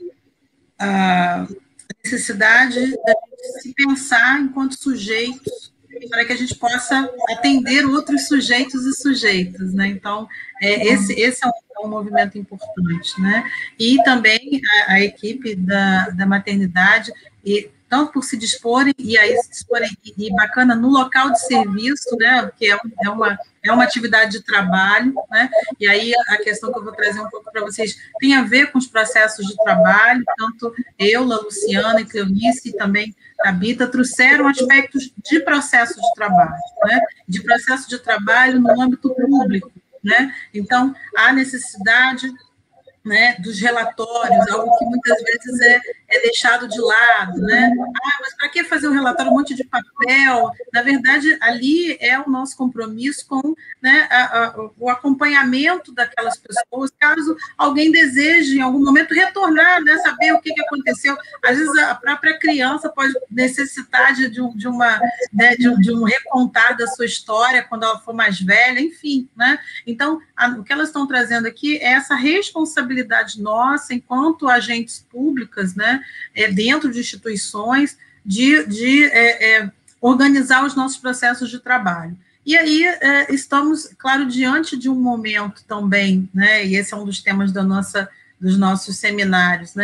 a necessidade da gente se pensar enquanto sujeitos, para que a gente possa atender outros sujeitos e sujeitas, né? Então, é, esse, esse é um, é um movimento importante, né? E também a, a equipe da, da maternidade, e tanto por se disporem, e aí se disporem, e, e bacana, no local de serviço, né? Porque é, um, é, uma, é uma atividade de trabalho, né? E aí a questão que eu vou trazer um pouco para vocês tem a ver com os processos de trabalho, tanto eu, Luciana e Cleonice, e também Tabita, trouxeram aspectos de processo de trabalho, né? De processo de trabalho no âmbito público, né? Então, há necessidade, né, dos relatórios, algo que muitas vezes é, é deixado de lado, né? Ah, mas para que fazer um relatório, um monte de papel? Na verdade, ali é o nosso compromisso com, né, a, a, o acompanhamento daquelas pessoas, caso alguém deseje, em algum momento, retornar, né, saber o que, que aconteceu. Às vezes, a própria criança pode necessitar de, de, um, de, uma, né, de, um, de um recontar da sua história quando ela for mais velha, enfim, né? Então, a, o que elas estão trazendo aqui é essa responsabilidade nossa, enquanto agentes públicas, né, é, dentro de instituições, de, de é, é, organizar os nossos processos de trabalho. E aí é, estamos, claro, diante de um momento também, né, e esse é um dos temas da nossa, dos nossos seminários, né,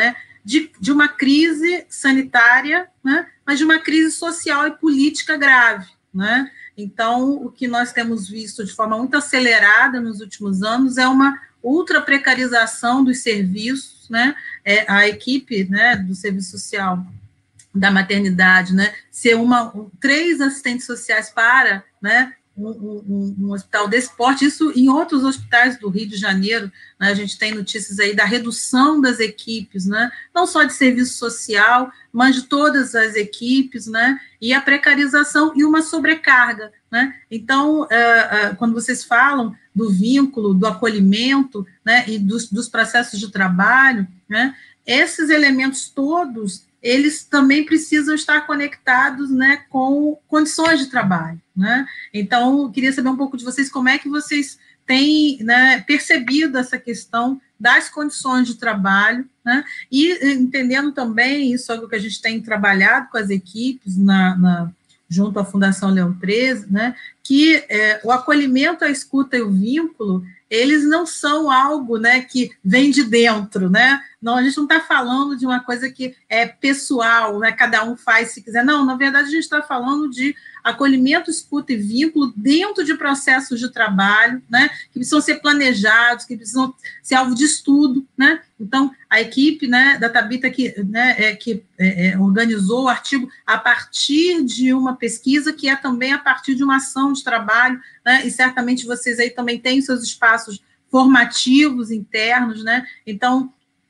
de, de uma crise sanitária, né, mas de uma crise social e política grave, né? Então, o que nós temos visto de forma muito acelerada nos últimos anos é uma ultra precarização dos serviços, né? É, a equipe, né, do serviço social da maternidade, né, ser uma, um, três assistentes sociais para, né, um, um, um hospital desse porte, isso em outros hospitais do Rio de Janeiro, né, a gente tem notícias aí da redução das equipes, né, não só de serviço social, mas de todas as equipes, né, e a precarização e uma sobrecarga, né, então, uh, uh, quando vocês falam do vínculo, do acolhimento, né, e dos, dos processos de trabalho, né, esses elementos todos, eles também precisam estar conectados, né, com condições de trabalho, né? Então, eu queria saber um pouco de vocês, como é que vocês têm, né, percebido essa questão das condições de trabalho, né, e entendendo também, isso é algo que a gente tem trabalhado com as equipes na, na, junto à Fundação Leão treze, né, que é, o acolhimento, a escuta e o vínculo, eles não são algo, né, que vem de dentro, né? Não, a gente não está falando de uma coisa que é pessoal, né, cada um faz se quiser. Não, na verdade, a gente está falando de acolhimento, escuta e vínculo dentro de processos de trabalho, né, que precisam ser planejados, que precisam ser alvo de estudo, né? Então, a equipe, né, da Thabita que, né, é, que é, é, organizou o artigo a partir de uma pesquisa, que é também a partir de uma ação de trabalho, né, e certamente vocês aí também têm seus espaços formativos internos, né? Então,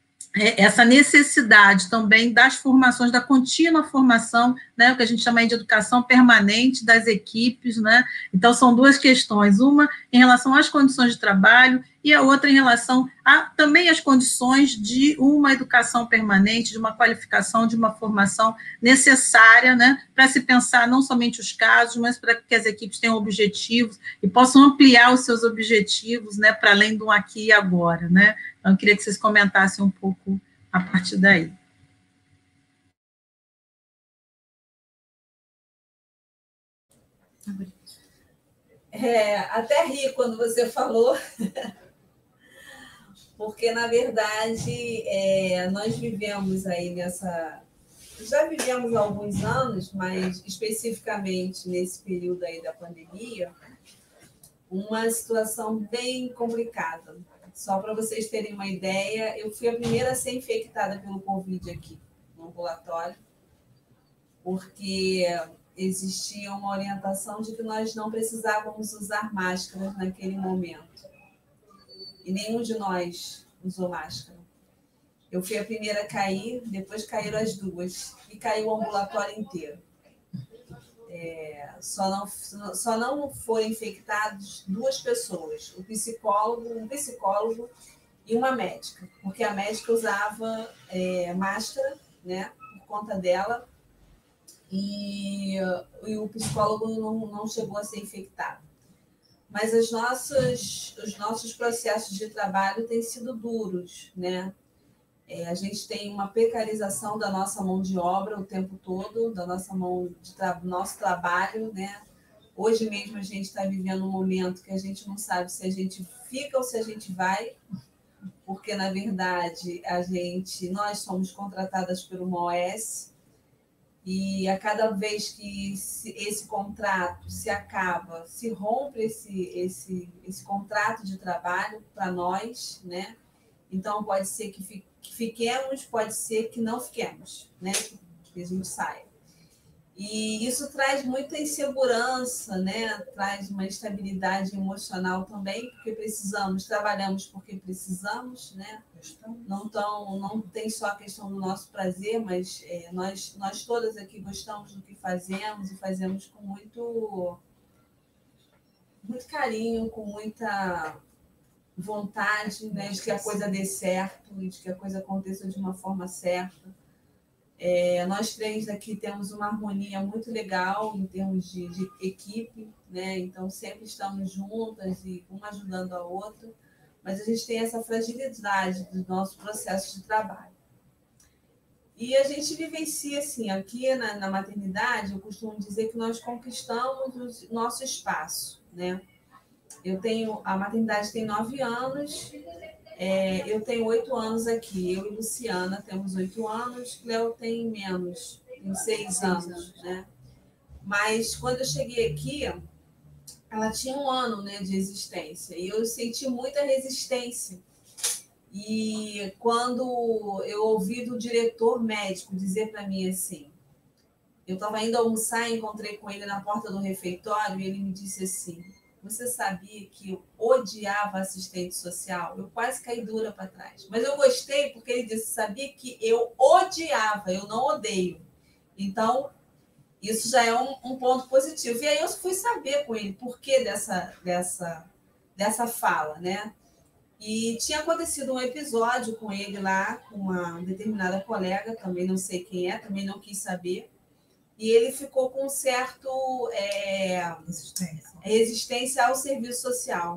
essa necessidade também das formações, da contínua formação, né, o que a gente chama de educação permanente das equipes, né? Então, são duas questões, uma em relação às condições de trabalho e a outra em relação a também às condições de uma educação permanente, de uma qualificação, de uma formação necessária, né, para se pensar não somente os casos, mas para que as equipes tenham objetivos e possam ampliar os seus objetivos, né, para além do aqui e agora, né? Então, eu queria que vocês comentassem um pouco a partir daí. É, até ri quando você falou, porque, na verdade, é, nós vivemos aí nessa... Já vivemos há alguns anos, mas especificamente nesse período aí da pandemia, uma situação bem complicada. Só para vocês terem uma ideia, eu fui a primeira a ser infectada pelo Covid aqui no ambulatório, porque existia uma orientação de que nós não precisávamos usar máscaras naquele momento. E nenhum de nós usou máscara. Eu fui a primeira a cair, depois caíram as duas, e caiu o ambulatório inteiro. É, só, não, só não foram infectados duas pessoas, o psicólogo, um psicólogo e uma médica, porque a médica usava é, máscara, né, por conta dela, e, e o psicólogo não, não chegou a ser infectado. Mas as nossas, os nossos processos de trabalho têm sido duros, né? É, a gente tem uma precarização da nossa mão de obra o tempo todo, da nossa mão de tra- nosso trabalho, né? Hoje mesmo a gente está vivendo um momento que a gente não sabe se a gente fica ou se a gente vai, porque, na verdade, a gente, nós somos contratadas por uma O S e a cada vez que esse contrato se acaba, se rompe esse, esse, esse contrato de trabalho para nós, né? Então, pode ser que fique que fiquemos, pode ser que não fiquemos, né? Que a gente saia. E isso traz muita insegurança, né? Traz uma instabilidade emocional também, porque precisamos, trabalhamos porque precisamos, né? Não, tão, não tem só a questão do nosso prazer, mas é, nós, nós todas aqui gostamos do que fazemos e fazemos com muito, muito carinho, com muita vontade, né, de que a coisa dê certo e de que a coisa aconteça de uma forma certa. É, nós três aqui temos uma harmonia muito legal em termos de, de equipe, né? Então sempre estamos juntas e uma ajudando a outra, mas a gente tem essa fragilidade do nosso processo de trabalho. E a gente vivencia assim, aqui na, na maternidade, eu costumo dizer que nós conquistamos o nosso espaço, né? Eu tenho, a maternidade tem nove anos É, eu tenho oito anos aqui, eu e Luciana temos oito anos, Léo tem menos, tem seis anos, né? Mas quando eu cheguei aqui, ela tinha um ano, né, de existência, e eu senti muita resistência. E quando eu ouvi do diretor médico dizer para mim assim, eu estava indo almoçar, encontrei com ele na porta do refeitório e ele me disse assim, você sabia que eu odiava assistente social? Eu quase caí dura para trás. Mas eu gostei porque ele disse, sabia que eu odiava, eu não odeio. Então, isso já é um, um ponto positivo. E aí eu fui saber com ele por que dessa, dessa, dessa fala, né? E tinha acontecido um episódio com ele lá, com uma determinada colega, também não sei quem é, também não quis saber, e ele ficou com um certo é, resistência. resistência ao serviço social.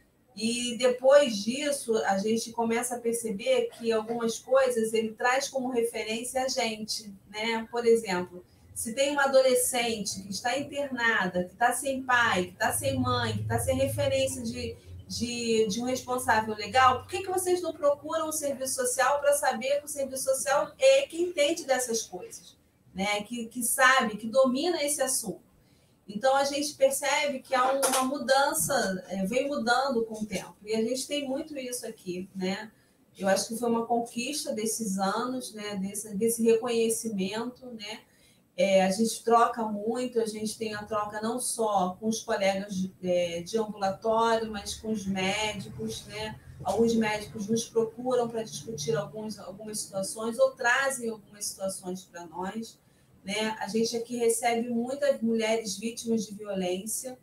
E depois disso, a gente começa a perceber que algumas coisas ele traz como referência a gente, né? Por exemplo, se tem uma adolescente que está internada, que está sem pai, que está sem mãe, que está sem referência de, de, de um responsável legal, por que, que vocês não procuram o serviço social para saber que o serviço social é quem entende dessas coisas, né? que, que sabe, que domina esse assunto? Então, a gente percebe que há uma mudança, é, vem mudando com o tempo. E a gente tem muito isso aqui, né? Eu acho que foi uma conquista desses anos, né? Desse, desse reconhecimento, né? É, a gente troca muito, a gente tem a troca não só com os colegas de, é, de ambulatório, mas com os médicos, né? Alguns médicos nos procuram para discutir alguns, algumas situações ou trazem algumas situações para nós, né? A gente aqui recebe muitas mulheres vítimas de violência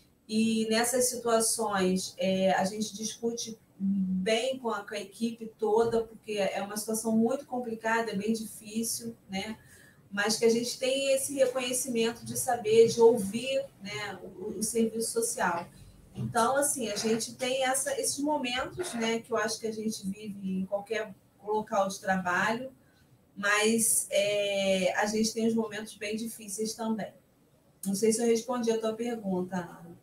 e nessas situações é, a gente discute bem com a, com a equipe toda, porque é uma situação muito complicada, é bem difícil, né? Mas que a gente tem esse reconhecimento de saber, de ouvir, né, o, o serviço social. Então, assim, a gente tem essa, esses momentos, né, que eu acho que a gente vive em qualquer local de trabalho, mas é, a gente tem os momentos bem difíceis também. Não sei se eu respondi a tua pergunta, Ana.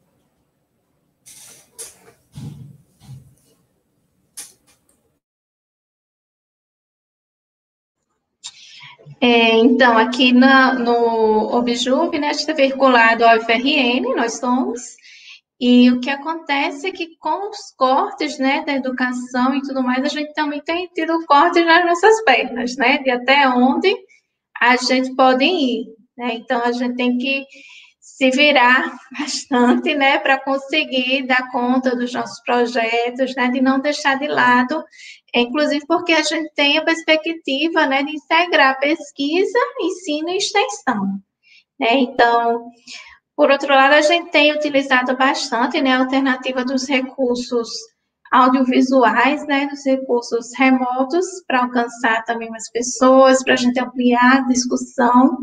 É, então, aqui na, no Objub, né, a gente é veiculado ao U F R N, nós somos, e o que acontece é que com os cortes, né, da educação e tudo mais, a gente também tem tido cortes nas nossas pernas, né, de até onde a gente pode ir, né, então a gente tem que se virar bastante, né, para conseguir dar conta dos nossos projetos, né, de não deixar de lado, inclusive porque a gente tem a perspectiva, né, de integrar pesquisa, ensino e extensão, né, então, por outro lado, a gente tem utilizado bastante, né, a alternativa dos recursos audiovisuais, né, dos recursos remotos, para alcançar também mais pessoas, para a gente ampliar a discussão.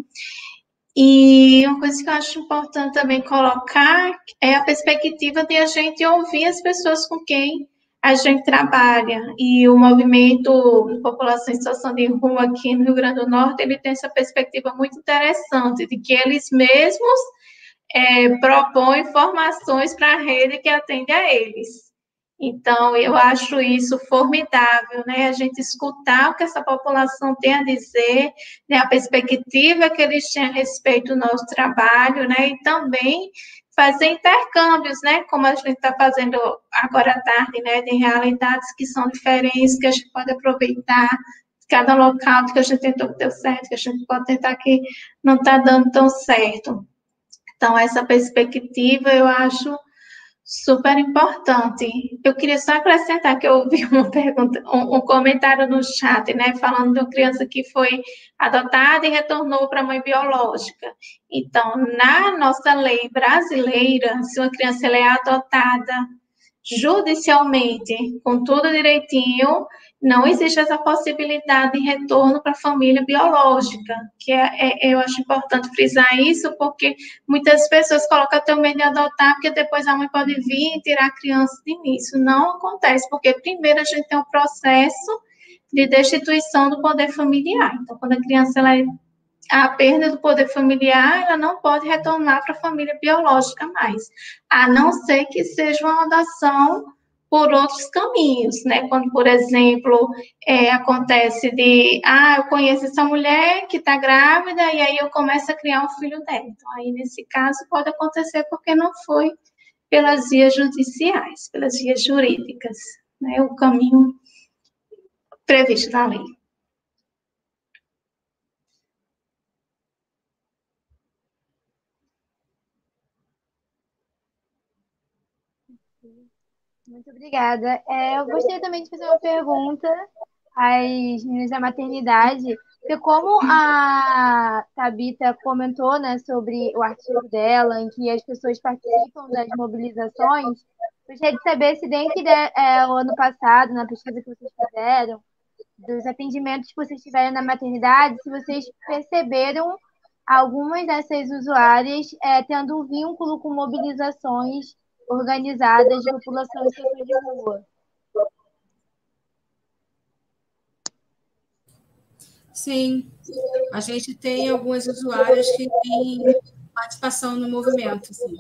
E uma coisa que eu acho importante também colocar é a perspectiva de a gente ouvir as pessoas com quem a gente trabalha. E o movimento de população em situação de rua aqui no Rio Grande do Norte, ele tem essa perspectiva muito interessante, de que eles mesmos é, propõem informações para a rede que atende a eles. Então, eu acho isso formidável, né? A gente escutar o que essa população tem a dizer, né? A perspectiva que eles têm a respeito do nosso trabalho, né? E também fazer intercâmbios, né? Como a gente está fazendo agora à tarde, né? De realidades que são diferentes, que a gente pode aproveitar cada local que a gente tentou que deu certo, que a gente pode tentar que não está dando tão certo. Então, essa perspectiva eu acho super importante. Eu queria só acrescentar que eu ouvi uma pergunta, um, um comentário no chat, né, falando de uma criança que foi adotada e retornou para a mãe biológica. Então, na nossa lei brasileira, se uma criança ela é adotada judicialmente, com tudo direitinho, não existe essa possibilidade de retorno para a família biológica, que é, é, eu acho importante frisar isso, porque muitas pessoas colocam até o medo de adotar, porque depois a mãe pode vir e tirar a criança de início. Não acontece, porque primeiro a gente tem um processo de destituição do poder familiar. Então, quando a criança ela é a perda do poder familiar, ela não pode retornar para a família biológica mais, a não ser que seja uma adoção por outros caminhos, né? Quando, por exemplo, é, acontece de, ah, eu conheço essa mulher que está grávida e aí eu começo a criar um filho dela. Então, aí, nesse caso, pode acontecer porque não foi pelas vias judiciais, pelas vias jurídicas, né? O caminho previsto na lei. Muito obrigada. É, eu gostaria também de fazer uma pergunta às meninas da maternidade, porque como a Thabita comentou, né, sobre o artigo dela, em que as pessoas participam das mobilizações, gostaria de saber se dentro de, é, o ano passado, na pesquisa que vocês fizeram, dos atendimentos que vocês tiveram na maternidade, se vocês perceberam algumas dessas usuárias é, tendo um vínculo com mobilizações organizadas de população em situação de rua. Sim, a gente tem alguns usuários que têm participação no movimento, sim.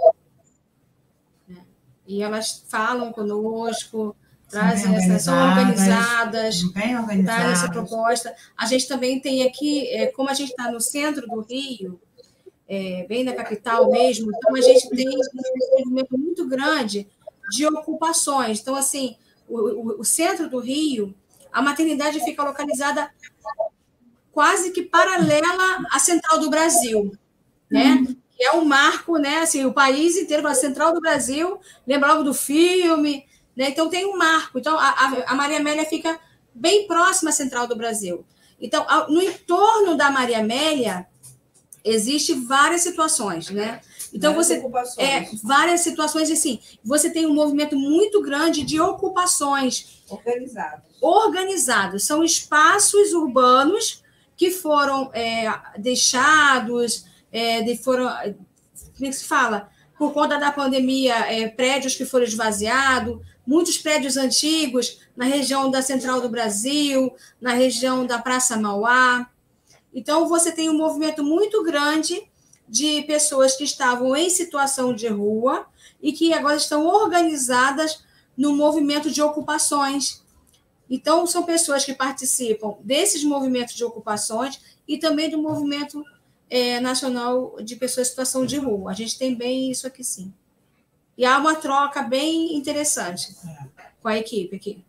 E elas falam conosco, trazem essa, são organizadas, bem organizadas, trazem essa proposta. A gente também tem aqui, é, como a gente está no centro do Rio, é, bem na capital mesmo, então a gente tem um movimento muito grande de ocupações. Então, assim, o, o, o centro do Rio, a maternidade fica localizada quase que paralela à Central do Brasil, né? Uhum. Que é um marco, né? Assim, o país inteiro, a Central do Brasil, lembra logo do filme, né? Então tem um marco. Então a, a Maria Amélia fica bem próxima à Central do Brasil. Então, no entorno da Maria Amélia existem várias situações, né? Então várias você é várias situações assim. Você tem um movimento muito grande de ocupações organizados. Organizados são espaços urbanos que foram é, deixados, é, de, foram, como é que se fala? Por conta da pandemia, é, prédios que foram esvaziados, muitos prédios antigos na região da Central do Brasil, na região da Praça Mauá. Então, você tem um movimento muito grande de pessoas que estavam em situação de rua e que agora estão organizadas no movimento de ocupações. Então, são pessoas que participam desses movimentos de ocupações e também do movimento é, nacional de pessoas em situação de rua. A gente tem bem isso aqui, sim. E há uma troca bem interessante com a equipe aqui.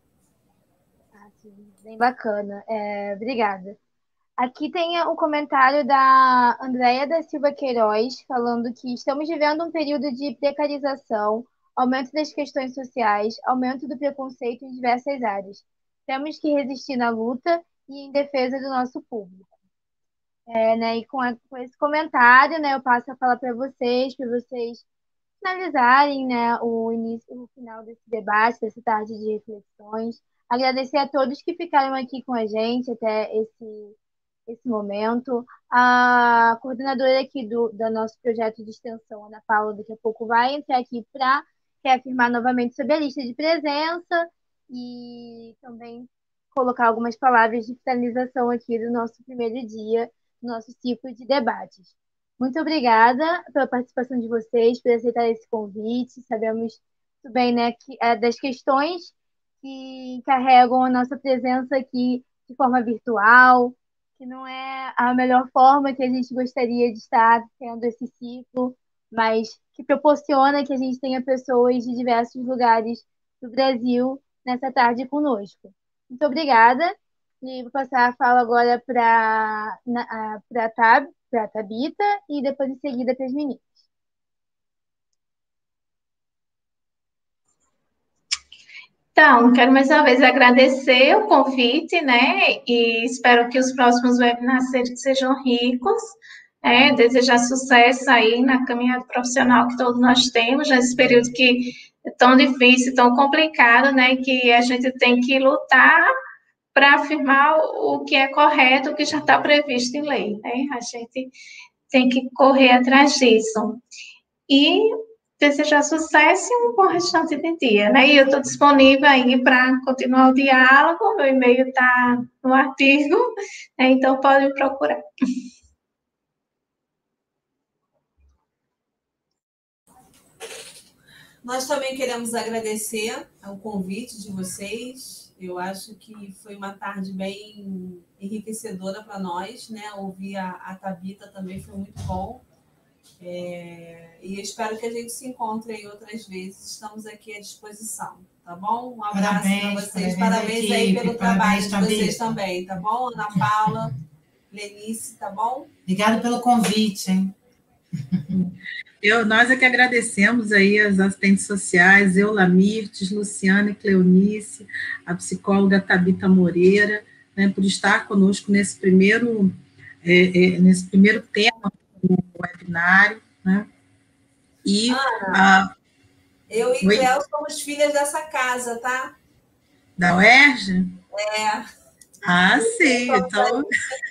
Ah, sim, bem bacana. É, obrigada. Aqui tem um comentário da Andréia da Silva Queiroz, falando que estamos vivendo um período de precarização, aumento das questões sociais, aumento do preconceito em diversas áreas. Temos que resistir na luta e em defesa do nosso público. É, né, e com, a, com esse comentário, né, eu passo a falar para vocês, para vocês finalizarem, né, o início, o final desse debate, dessa tarde de reflexões. Agradecer a todos que ficaram aqui com a gente até esse, esse momento. A coordenadora aqui do, do nosso projeto de extensão, Ana Paula, daqui a pouco vai entrar aqui para reafirmar novamente sobre a lista de presença e também colocar algumas palavras de finalização aqui do nosso primeiro dia, do nosso ciclo de debates. Muito obrigada pela participação de vocês, por aceitar esse convite. Sabemos muito bem, né, que, é, das questões que carregam a nossa presença aqui de forma virtual, que não é a melhor forma que a gente gostaria de estar tendo esse ciclo, mas que proporciona que a gente tenha pessoas de diversos lugares do Brasil nessa tarde conosco. Muito obrigada. E vou passar a fala agora para a Tab, para a Thabita e depois em seguida para as meninas. Então, quero mais uma vez agradecer o convite, né? E espero que os próximos webinars sejam ricos. É, desejar sucesso aí na caminhada profissional que todos nós temos, nesse período que é tão difícil, tão complicado, né? Que a gente tem que lutar para afirmar o que é correto, o que já está previsto em lei, né? A gente tem que correr atrás disso. E desejar sucesso e um bom restante de dia, né? E eu estou disponível aí para continuar o diálogo, meu e-mail está no artigo, né? Então pode me procurar. Nós também queremos agradecer o convite de vocês. Eu acho que foi uma tarde bem enriquecedora para nós, né? Ouvir a, a Thabita também foi muito bom. É, e eu espero que a gente se encontre aí outras vezes. Estamos aqui à disposição, tá bom? Um abraço para vocês. Parabéns, parabéns aí pelo parabéns, trabalho de vocês também, tá bom? Ana Paula, Lenice, tá bom? Obrigada pelo convite, hein? Eu, nós é que agradecemos aí as assistentes sociais, eu, Lamirtes, Luciana e Cleonice, a psicóloga Thabita Moreira, né, por estar conosco nesse primeiro, é, é, nesse primeiro tema do webinário, né? E Ana, a... eu e Cléo somos filhas dessa casa, tá? Da U E R J? É. Ah, sim. Então,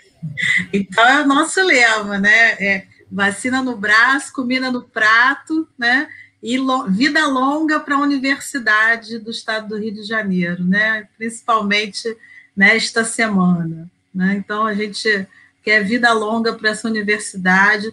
então é o nosso lema, né? É vacina no braço, comida no prato, né? E lo, vida longa para a Universidade do Estado do Rio de Janeiro, né? Principalmente nesta semana, né? Então, a gente quer vida longa para essa universidade.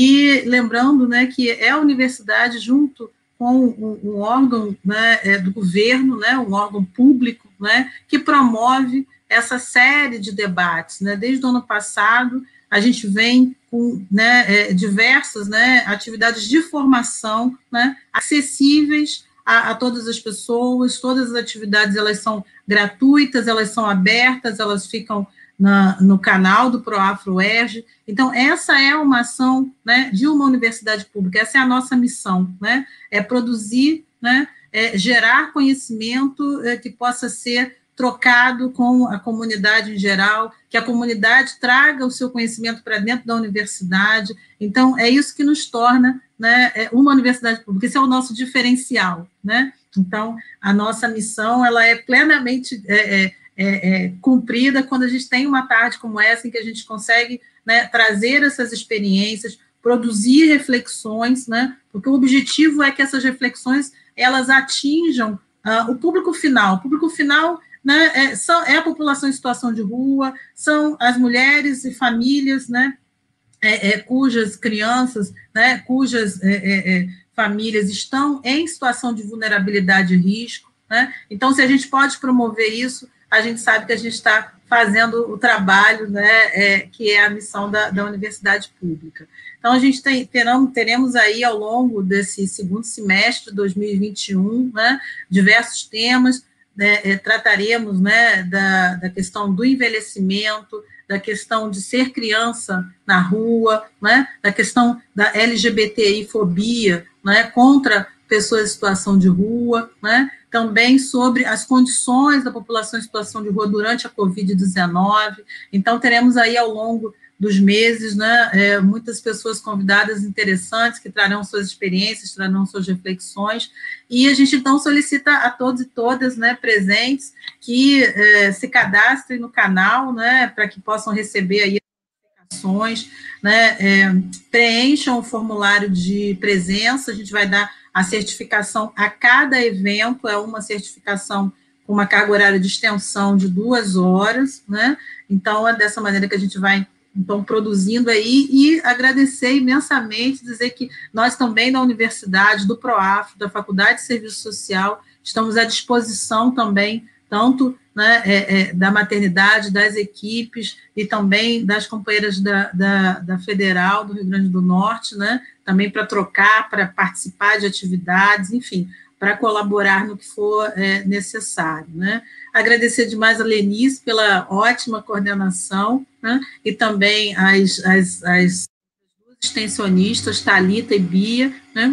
E lembrando, né, que é a universidade junto com um, um órgão, né, é, do governo, né, um órgão público, né, que promove essa série de debates, né? Desde o ano passado, a gente vem com, né, é, diversas, né, atividades de formação, né, acessíveis a, a todas as pessoas. Todas as atividades elas são gratuitas, elas são abertas, elas ficam na, no canal do Proafro U E R J. Então, essa é uma ação, né, de uma universidade pública, essa é a nossa missão, né, é produzir, né, é gerar conhecimento é, que possa ser trocado com a comunidade em geral, que a comunidade traga o seu conhecimento para dentro da universidade. Então, é isso que nos torna, né, uma universidade pública, esse é o nosso diferencial, né? Então, a nossa missão, ela é plenamente é, é, é, cumprida quando a gente tem uma tarde como essa, em que a gente consegue, né, trazer essas experiências, produzir reflexões, né, porque o objetivo é que essas reflexões, elas atinjam uh, o público final. O público final, né, é, são, é a população em situação de rua, são as mulheres e famílias, né, é, é, cujas crianças, né, cujas é, é, famílias estão em situação de vulnerabilidade e risco, né? Então, se a gente pode promover isso, a gente sabe que a gente está fazendo o trabalho, né, é, que é a missão da, da universidade pública. Então, a gente tem, teremos, teremos aí, ao longo desse segundo semestre de dois mil e vinte e um, né, diversos temas. Né, é, trataremos, né, da, da questão do envelhecimento, da questão de ser criança na rua, né, da questão da L G B T I-fobia, né, contra pessoas em situação de rua, né, também sobre as condições da população em situação de rua durante a covid dezenove. Então, teremos aí, ao longo dos meses, né, é, muitas pessoas convidadas interessantes que trarão suas experiências, trarão suas reflexões, e a gente, então, solicita a todos e todas, né, presentes que é, se cadastrem no canal, né, para que possam receber aí as notificações, né, é, preencham o formulário de presença. A gente vai dar a certificação a cada evento, é uma certificação com uma carga horária de extensão de duas horas, né, então é dessa maneira que a gente vai então, produzindo aí, e agradecer imensamente, dizer que nós também da Universidade, do Proafro, da Faculdade de Serviço Social, estamos à disposição também, tanto, né, é, é, da maternidade, das equipes, e também das companheiras da, da, da Federal do Rio Grande do Norte, né, também para trocar, para participar de atividades, enfim, para colaborar no que for é, necessário, né. Agradecer demais a Lenice pela ótima coordenação, né, e também as, as, as duas extensionistas, Thalita e Bia, né,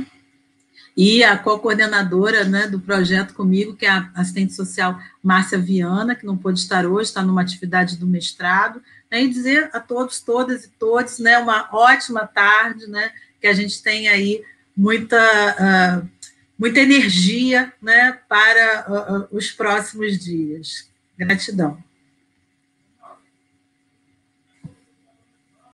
e a co-coordenadora, né, do projeto comigo, que é a assistente social Márcia Viana, que não pôde estar hoje, está numa atividade do mestrado, né, e dizer a todos, todas e todos, né, uma ótima tarde, né, que a gente tem aí muita... Uh, muita energia, né, para uh, uh, os próximos dias. Gratidão.